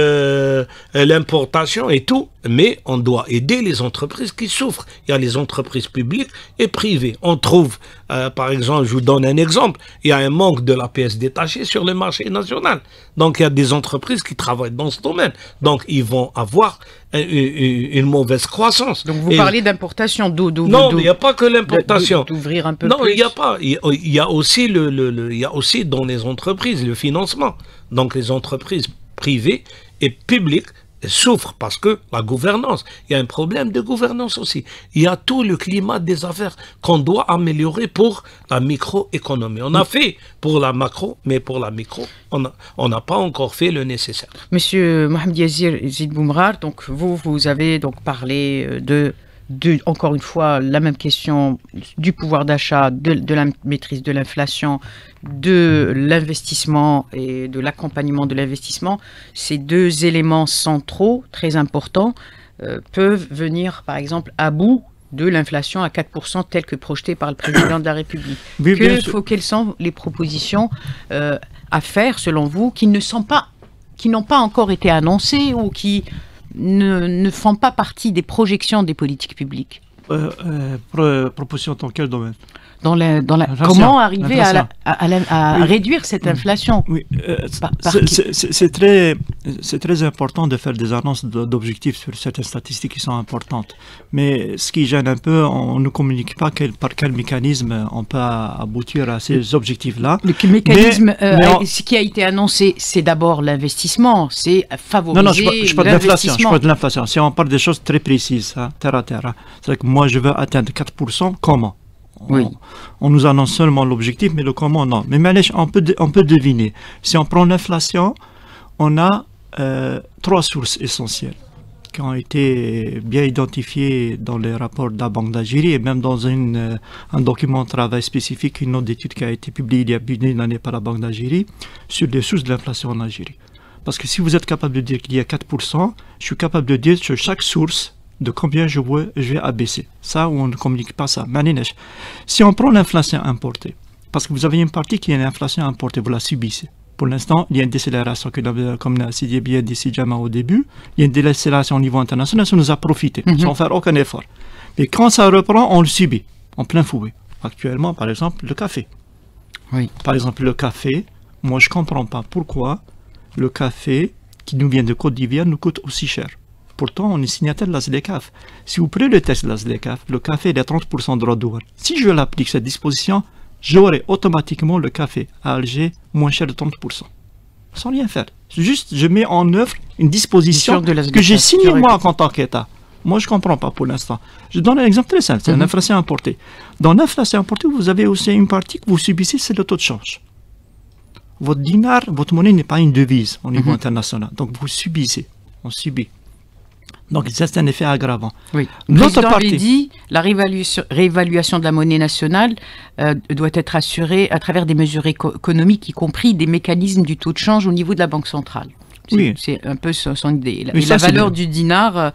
l'importation et tout. Mais on doit aider les entreprises qui souffrent. Il y a les entreprises publiques et privées. On trouve, par exemple, je vous donne un exemple, il y a un manque de la pièce détachée sur le marché national. Donc, il y a des entreprises qui travaillent dans ce domaine. Donc, ils vont avoir une mauvaise croissance. Donc, vous parlez d'importation d'eau. Non, il n'y a pas que l'importation. D'ouvrir un peu non, plus. il n'y a pas. Il y a aussi il y a aussi dans les entreprises le financement. Donc, les entreprises privées et publiques souffrent parce que la gouvernance, il y a un problème de gouvernance aussi. Il y a tout le climat des affaires qu'on doit améliorer pour la microéconomie. On a fait pour la macro, mais pour la micro, on n'a pas encore fait le nécessaire. Monsieur Mohamed Yazir Zid-Boumrar, donc vous avez donc parlé encore une fois, la même question du pouvoir d'achat, de la maîtrise de l'inflation, de l'investissement et de l'accompagnement de l'investissement. Ces deux éléments centraux, très importants, peuvent venir, par exemple, à bout de l'inflation à 4% telle que projetée par le président de la République. Quelles sont les propositions à faire, selon vous, qui n'ont pas encore été annoncées ou qui ne font pas partie des projections des politiques publiques? Proposition dans quel domaine? Comment arriver à réduire cette inflation? Oui, c'est très important de faire des annonces d'objectifs sur certaines statistiques qui sont importantes. Mais ce qui gêne un peu, on ne communique pas par quel mécanisme on peut aboutir à ces objectifs-là. Le mécanisme, ce qui a été annoncé, c'est d'abord l'investissement, c'est favoriser l'investissement. Non, je parle de l'inflation. Si on parle des choses très précises, terre à terre, c'est-à-dire que moi je veux atteindre 4%, comment? Oui. On nous annonce seulement l'objectif, mais le comment, non. Mais on peut deviner. Si on prend l'inflation, on a 3 sources essentielles qui ont été bien identifiées dans les rapports de la Banque d'Algérie et même dans un document de travail spécifique, une note d'étude qui a été publiée il y a une année par la Banque d'Algérie sur les sources de l'inflation en Algérie. Parce que si vous êtes capable de dire qu'il y a 4%, je suis capable de dire sur chaque source de combien je vais abaisser. Ça, on ne communique pas ça. Si on prend l'inflation importée, parce que vous avez une partie qui est l'inflation importée, vous la subissez. Pour l'instant, il y a une décélération, comme l'a dit bien dit Jama au début, il y a une décélération au niveau international, ça nous a profité, sans faire aucun effort. Mais quand ça reprend, on le subit, en plein fouet. Actuellement, par exemple, le café. Oui. Par exemple, le café, moi je ne comprends pas pourquoi le café qui nous vient de Côte d'Ivoire nous coûte aussi cher. Pourtant, on est signataire de la SDCAF. Si vous prenez le test de la SDCAF, le café est à 30% de droit de douane. Si je l'applique cette disposition, j'aurai automatiquement le café à Alger moins cher de 30%. Sans rien faire. Juste, je mets en œuvre une disposition que j'ai signée moi en tant qu'État. Moi, je ne comprends pas pour l'instant. Je donne un exemple très simple, c'est l'inflation importée. Dans l'inflation importée, vous avez aussi une partie que vous subissez, c'est le taux de change. Votre dinar, votre monnaie n'est pas une devise au niveau international. Donc, vous subissez. On subit. Donc, c'est un effet aggravant. Oui. Le président avait dit la réévaluation de la monnaie nationale doit être assurée à travers des mesures économiques, y compris des mécanismes du taux de change au niveau de la Banque centrale. C'est un peu son idée. Et la valeur du dinar,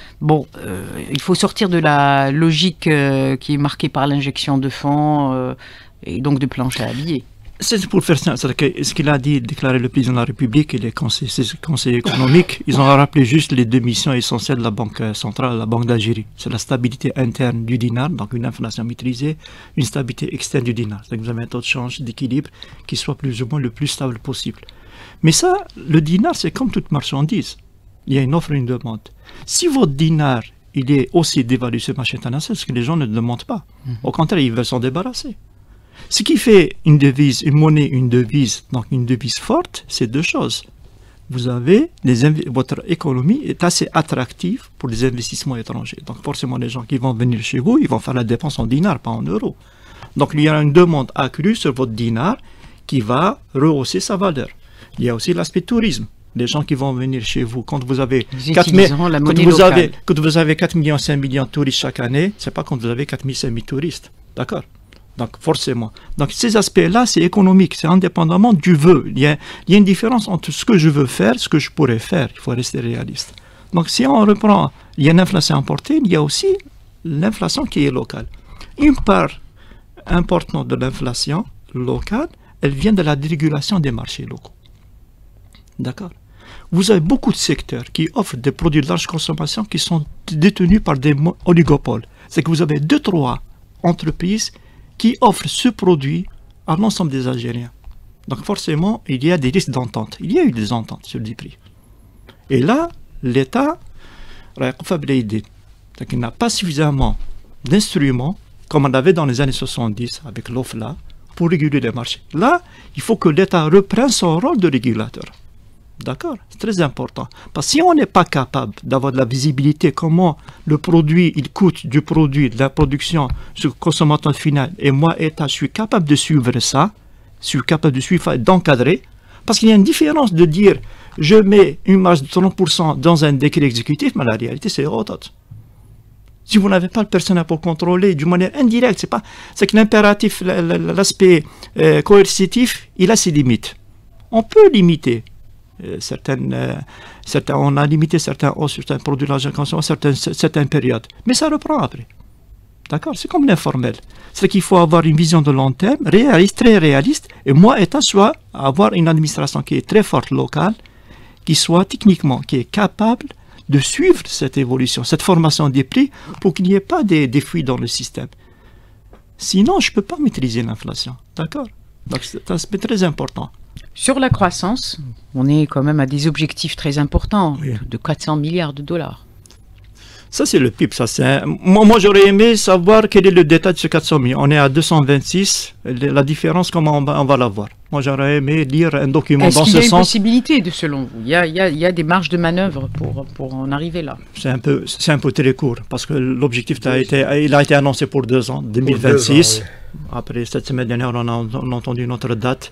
il faut sortir de la logique qui est marquée par l'injection de fonds et donc de planches à habiller. C'est pour faire ça. Ce qu'il a déclaré le président de la République et les conseils économiques, ils ont rappelé juste les deux missions essentielles de la Banque centrale, la Banque d'Algérie. C'est la stabilité interne du dinar, donc une inflation maîtrisée, une stabilité externe du dinar. C'est-à-dire que vous avez un taux de change d'équilibre qui soit plus ou moins le plus stable possible. Mais ça, le dinar, c'est comme toute marchandise. Il y a une offre et une demande. Si votre dinar, il est aussi dévalué sur le marché international, c'est ce que les gens ne demandent pas. Au contraire, ils veulent s'en débarrasser. Ce qui fait une devise, une monnaie, une devise, donc une devise forte, c'est deux choses. Vous avez votre économie est assez attractive pour les investissements étrangers. Donc forcément, les gens qui vont venir chez vous, ils vont faire la dépense en dinars, pas en euros. Donc il y a une demande accrue sur votre dinar qui va rehausser sa valeur. Il y a aussi l'aspect tourisme. Les gens qui vont venir chez vous, quand vous avez 4 millions, 5 millions de touristes chaque année, c'est pas quand vous avez 4 000, 5 000 touristes. D'accord? Donc forcément. Donc ces aspects-là, c'est économique, c'est indépendamment du vœu. Il y a une différence entre ce que je veux faire, ce que je pourrais faire. Il faut rester réaliste. Donc si on reprend, il y a une inflation importée, il y a aussi l'inflation qui est locale. Une part importante de l'inflation locale, elle vient de la dérégulation des marchés locaux. D'accord? Vous avez beaucoup de secteurs qui offrent des produits de large consommation qui sont détenus par des oligopoles. C'est que vous avez 2-3 entreprises qui offrent ce produit à l'ensemble des Algériens. Donc forcément, il y a des risques d'entente. Il y a eu des ententes sur les prix. Et là, l'État n'a pas suffisamment d'instruments, comme on avait dans les années 70 avec l'OFLA, pour réguler les marchés. Là, il faut que l'État reprenne son rôle de régulateur. D'accord? C'est très important. Parce que si on n'est pas capable d'avoir de la visibilité, comment le produit, il coûte du produit, de la production sur le consommateur final, et moi, État, je suis capable de suivre ça, je suis capable de suivre, d'encadrer, parce qu'il y a une différence de dire, je mets une marge de 30% dans un décret exécutif, mais la réalité, c'est autre. Si vous n'avez pas le personnel pour contrôler d'une manière indirecte, c'est que l'impératif, l'aspect coercitif, il a ses limites. On peut limiter. On a limité certains hausses, certains produits de l'argent consommation, certaines périodes. Mais ça reprend après. D'accord? C'est comme l'informel. C'est qu'il faut avoir une vision de long terme, réaliste, très réaliste. Et moi, État, soit avoir une administration qui est très forte locale, qui soit techniquement, qui est capable de suivre cette évolution, cette formation des prix, pour qu'il n'y ait pas des fuites dans le système. Sinon, je ne peux pas maîtriser l'inflation. D'accord? Donc, c'est un aspect très important. Sur la croissance, on est quand même à des objectifs très importants, oui, de 400 milliards de dollars. Ça, c'est le PIB. Moi, j'aurais aimé savoir quel est le détail de ce 400 millions. On est à 226. La différence, comment on va la voir? Moi, j'aurais aimé lire un document dans ce sens. Est-ce qu'il y a une possibilité, selon vous? Il y a des marges de manœuvre pour en arriver là. C'est un peu très court, parce que l'objectif il a été annoncé pour 2 ans, 2026. 2 ans, oui. Après, cette semaine dernière, on a entendu notre date.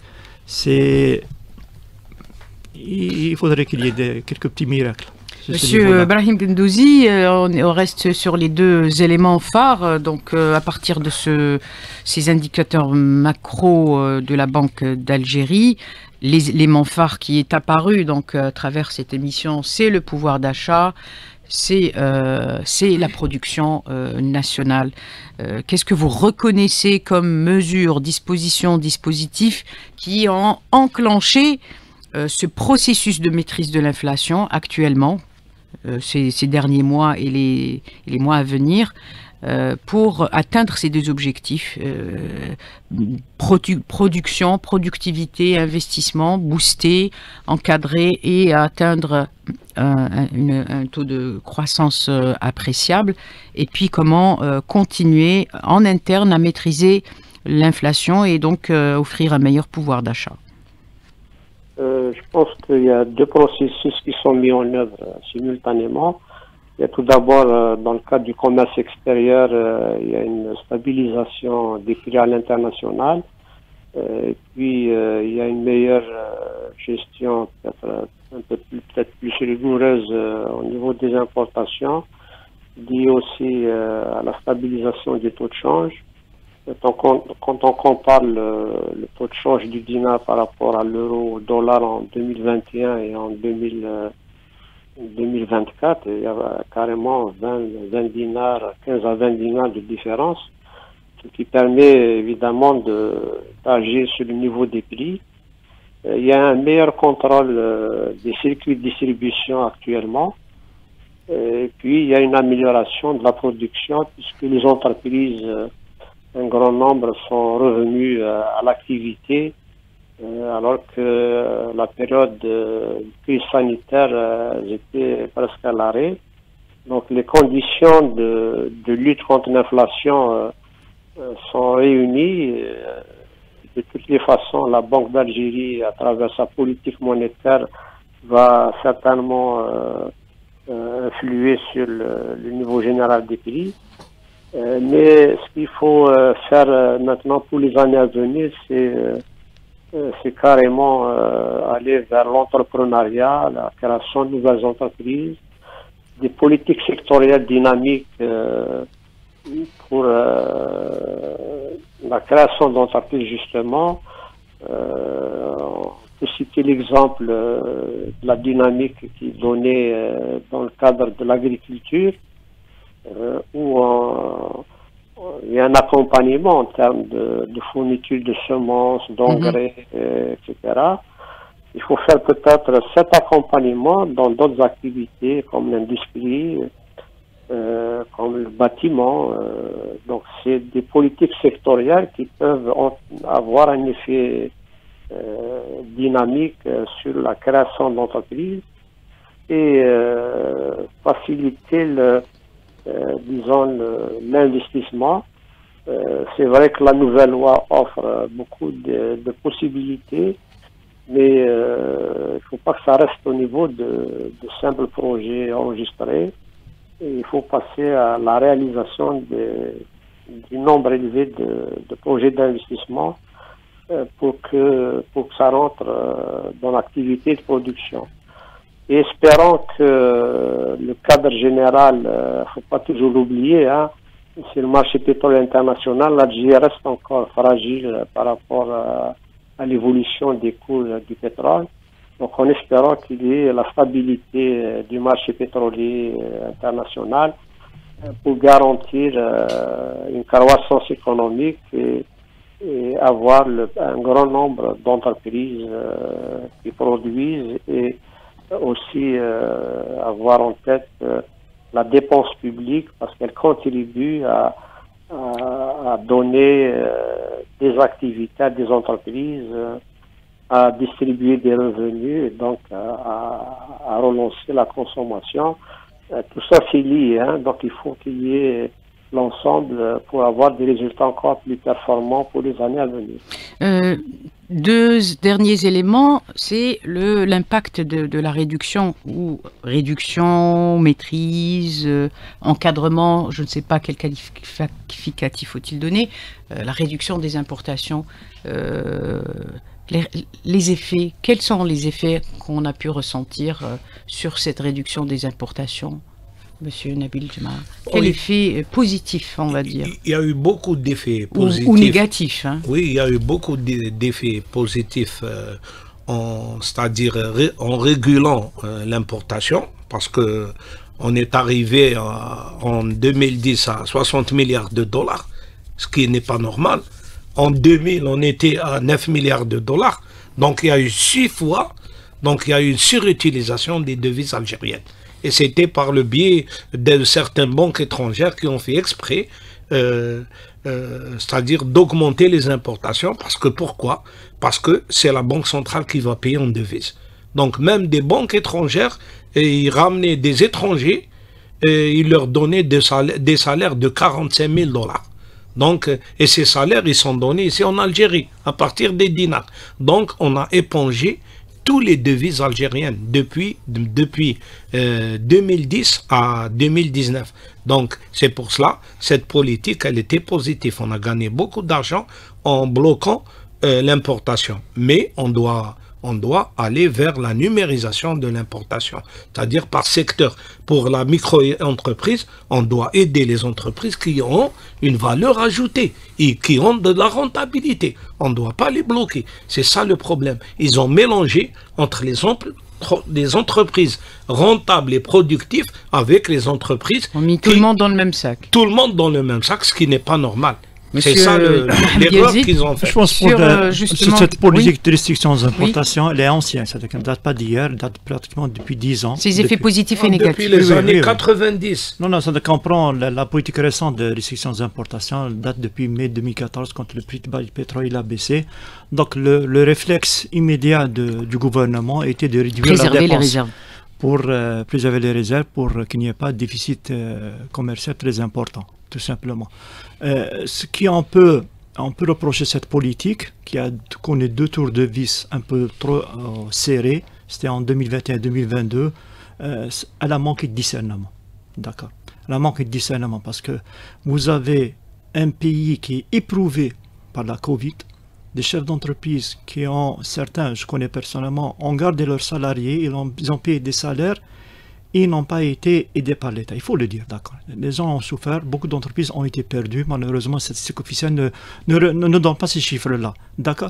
Il faudrait qu'il y ait quelques petits miracles. Monsieur Brahim Gendouzi, on reste sur les 2 éléments phares. Donc, à partir de ces indicateurs macro de la Banque d'Algérie, l'élément phare qui est apparu donc, à travers cette émission, c'est le pouvoir d'achat, c'est la production nationale. Qu'est-ce que vous reconnaissez comme mesures, dispositions, dispositifs qui ont enclenché ce processus de maîtrise de l'inflation actuellement, ces derniers mois et les mois à venir, pour atteindre ces 2 objectifs, production, productivité, investissement, booster, encadrer et atteindre un taux de croissance appréciable, et puis comment continuer en interne à maîtriser l'inflation et donc offrir un meilleur pouvoir d'achat. Je pense qu'il y a 2 processus qui sont mis en œuvre simultanément. Il y a tout d'abord, dans le cadre du commerce extérieur, il y a une stabilisation des prix à l'international. Et puis, il y a une meilleure gestion, peut-être plus rigoureuse au niveau des importations, liée aussi à la stabilisation du taux de change. Quand on compare le taux de change du dinar par rapport à l'euro au dollar en 2021 et en 2024, il y a carrément 20 dinars, 15 à 20 dinars de différence, ce qui permet évidemment d'agir sur le niveau des prix. Il y a un meilleur contrôle des circuits de distribution actuellement. Et puis il y a une amélioration de la production puisque les entreprises, un grand nombre sont revenus à l'activité alors que la période de crise sanitaire, j'étais presque à l'arrêt. Donc les conditions de lutte contre l'inflation sont réunies. De toutes les façons, la Banque d'Algérie, à travers sa politique monétaire, va certainement influer sur le niveau général des prix. Mais ce qu'il faut faire maintenant pour les années à venir, c'est carrément aller vers l'entrepreneuriat, la création de nouvelles entreprises, des politiques sectorielles dynamiques pour la création d'entreprises justement. On peut citer l'exemple de la dynamique qui est donnée dans le cadre de l'agriculture, où il y a un accompagnement en termes de fourniture de semences, d'engrais, etc. Il faut faire peut-être cet accompagnement dans d'autres activités comme l'industrie, comme le bâtiment. Donc c'est des politiques sectorielles qui peuvent avoir un effet dynamique sur la création d'entreprises et faciliter disons l'investissement. C'est vrai que la nouvelle loi offre beaucoup de possibilités, mais il ne faut pas que ça reste au niveau de simples projets enregistrés. Et il faut passer à la réalisation du nombre élevé de projets d'investissement pour que ça rentre dans l'activité de production. Et espérons que le cadre général, il ne faut pas toujours l'oublier, hein, c'est le marché pétrolier international. L'Algérie reste encore fragile par rapport à l'évolution des cours du pétrole. Donc en espérant qu'il y ait la stabilité du marché pétrolier international pour garantir une croissance économique et avoir un grand nombre d'entreprises qui produisent et aussi avoir en tête la dépense publique parce qu'elle contribue à donner des activités à des entreprises, à distribuer des revenus et donc à relancer la consommation. Tout ça c'est lié, hein, donc il faut qu'il y ait l'ensemble pour avoir des résultats encore plus performants pour les années à venir. Deux derniers éléments, c'est l'impact de la réduction ou réduction, maîtrise, encadrement, je ne sais pas quel qualificatif faut-il donner, la réduction des importations, les effets, quels sont les effets qu'on a pu ressentir sur cette réduction des importations? Monsieur Nabil Djemara, quel effet positif, on va dire? Il y a eu beaucoup d'effets positifs. Ou négatifs. Hein. Oui, il y a eu beaucoup d'effets positifs, c'est-à-dire en régulant l'importation, parce que on est arrivé en 2010 à 60 milliards de dollars, ce qui n'est pas normal. En 2000, on était à 9 milliards de dollars. Donc, il y a eu 6 fois. Donc, il y a eu une surutilisation des devises algériennes. Et c'était par le biais de certaines banques étrangères qui ont fait exprès, c'est-à-dire d'augmenter les importations. Parce que pourquoi? Parce que c'est la banque centrale qui va payer en devises. Donc même des banques étrangères, ils ramenaient des étrangers, et ils leur donnaient des salaires de 45 000 dollars. Donc, et ces salaires, ils sont donnés ici en Algérie, à partir des dinars. Donc, on a épongé tous les devises algériennes depuis 2010 à 2019. Donc, c'est pour cela, cette politique, elle était positive. On a gagné beaucoup d'argent en bloquant l'importation. Mais on doit aller vers la numérisation de l'importation, c'est-à-dire par secteur. Pour la micro-entreprise, on doit aider les entreprises qui ont une valeur ajoutée et qui ont de la rentabilité. On ne doit pas les bloquer. C'est ça le problème. Ils ont mélangé entre les entreprises rentables et productives avec les entreprises... On met tout le monde dans le même sac. Tout le monde dans le même sac, ce qui n'est pas normal. C'est ça l'erreur qu'ils ont fait. Je pense justement, cette politique de restriction aux importations, elle est ancienne, c'est-à-dire qu'elle ne date pas d'hier, elle date pratiquement depuis 10 ans. Ses effets positifs et négatifs. Depuis les années 90. Non, c'est-à-dire qu'on prend la politique récente de restriction aux importations, elle date depuis mai 2014, quand le prix du pétrole il a baissé. Donc le réflexe immédiat du gouvernement était de réduire la dépense. Les réserves. Pour préserver les réserves, pour qu'il n'y ait pas de déficit commercial très important, tout simplement. Ce qui on peut reprocher cette politique, qui a connu 2 tours de vis un peu trop serrés, c'était en 2021 et 2022, elle a manqué de discernement. D'accord. Elle a manqué de discernement parce que vous avez un pays qui est éprouvé par la Covid, des chefs d'entreprise qui ont, certains, je connais personnellement, ont gardé leurs salariés, ils ont payé des salaires, ils n'ont pas été aidés par l'État. Il faut le dire, d'accord. Les gens ont souffert, beaucoup d'entreprises ont été perdues. Malheureusement, cette statistique officielle ne donne pas ces chiffres-là. D'accord.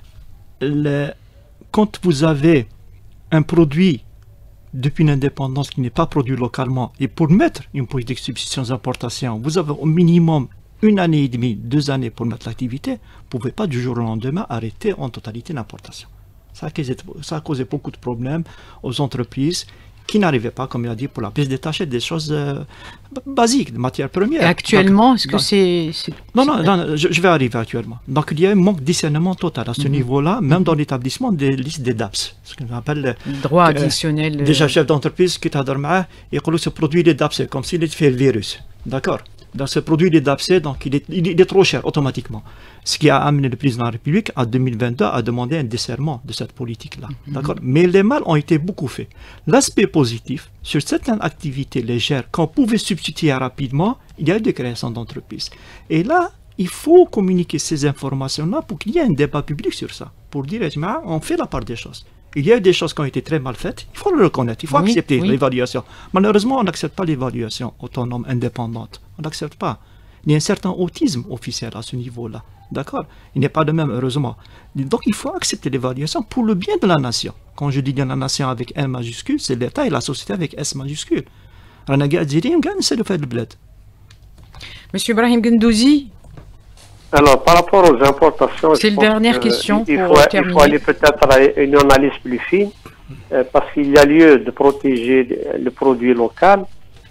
Quand vous avez un produit depuis l'indépendance qui n'est pas produit localement, et pour mettre une politique de substitution aux importations, vous avez au minimum 1 année et demie, 2 années pour mettre l'activité, vous ne pouvez pas du jour au lendemain arrêter en totalité l'importation. Ça a causé beaucoup de problèmes aux entreprises qui n'arrivaient pas, comme il a dit, pour la pièce détachée, des choses basiques, de matières premières. Et actuellement, est-ce que c'est... Non, je vais arriver actuellement. Donc il y a un manque de discernement total à ce niveau-là, même dans l'établissement des listes des DAPS, ce qu'on appelle... Droit additionnel... Déjà, chef d'entreprise qui t'a dormi, il dit que ce produit est DAPS, comme s'il était fait le virus. D'accord. Dans ce produit, il est DAPSé, donc il est trop cher automatiquement. Ce qui a amené le président de la République en 2022 à demander un desserrement de cette politique-là. D'accord. Mais les mal ont été beaucoup faits. L'aspect positif, sur certaines activités légères qu'on pouvait substituer rapidement, il y a eu des créations d'entreprises. Et là, il faut communiquer ces informations-là pour qu'il y ait un débat public sur ça. Pour dire, on fait la part des choses. Il y a eu des choses qui ont été très mal faites, il faut le reconnaître, il faut accepter l'évaluation. Malheureusement, on n'accepte pas l'évaluation autonome, indépendante. On n'accepte pas. Il y a un certain autisme officiel à ce niveau-là. D'accord. Il n'est pas de même, heureusement. Donc, il faut accepter l'évaluation pour le bien de la nation. Quand je dis de la nation avec N majuscule, c'est l'État et la société avec S majuscule. c'est le fait de bled. Monsieur Brahim Gendouzi. Alors, par rapport aux importations, c'est la dernière question il faut aller peut-être à une analyse plus fine, parce qu'il y a lieu de protéger le produit local,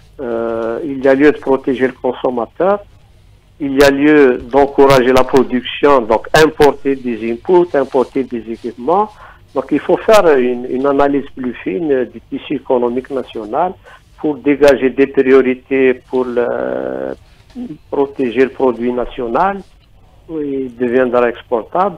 il y a lieu de protéger le consommateur, il y a lieu d'encourager la production, donc importer des inputs, importer des équipements. Donc, il faut faire une analyse plus fine du tissu économique national pour dégager des priorités pour protéger le produit national. Il deviendra exportable,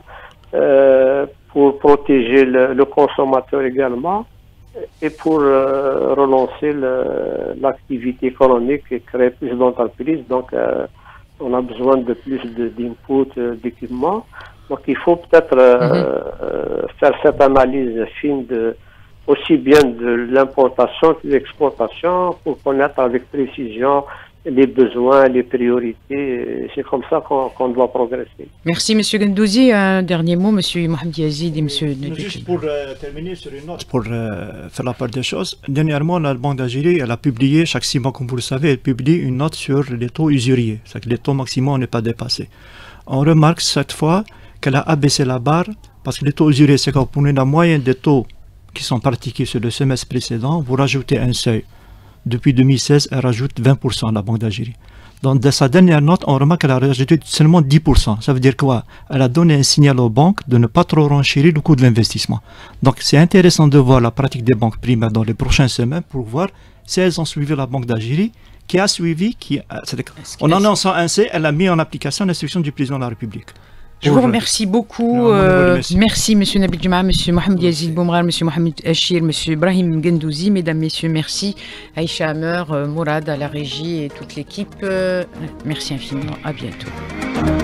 pour protéger le consommateur également et pour relancer l'activité économique et créer plus d'entreprises. Donc, on a besoin de plus d'input, d'équipement. Donc, il faut peut-être faire cette analyse fine aussi bien de l'importation que de l'exportation pour connaître avec précision les besoins, les priorités. C'est comme ça qu'on doit progresser. Merci, M. Gendouzi. Un dernier mot, M. Mohamed Yazid et M. Juste pour terminer sur une note, pour faire la part des choses. Dernièrement, la Banque d'Algérie, elle a publié, chaque 6 mois, comme vous le savez, elle publie une note sur les taux usuriers. C'est-à-dire que les taux maximaux n'est pas dépassés. On remarque cette fois qu'elle a abaissé la barre, parce que les taux usuriers, c'est quand vous prenez la moyenne des taux qui sont pratiqués sur le semestre précédent, vous rajoutez un seuil. Depuis 2016, elle rajoute 20% à la Banque d'Algérie. Dans sa dernière note, on remarque qu'elle a rajouté seulement 10%. Ça veut dire quoi? Elle a donné un signal aux banques de ne pas trop renchérir le coût de l'investissement. Donc c'est intéressant de voir la pratique des banques primaires dans les prochaines semaines pour voir si elles ont suivi la Banque d'Algérie, qui a suivi, en annonçant ainsi, elle a mis en application l'instruction du président de la République. Je vous remercie beaucoup. Merci, M. Nabil Juma, M. Mohamed Yazid Boumrar, M. Mohamed Achir, M. Brahim Gendouzi. Mesdames, Messieurs, merci. Aïcha Amer, Mourad à la régie et toute l'équipe. Merci infiniment. À bientôt.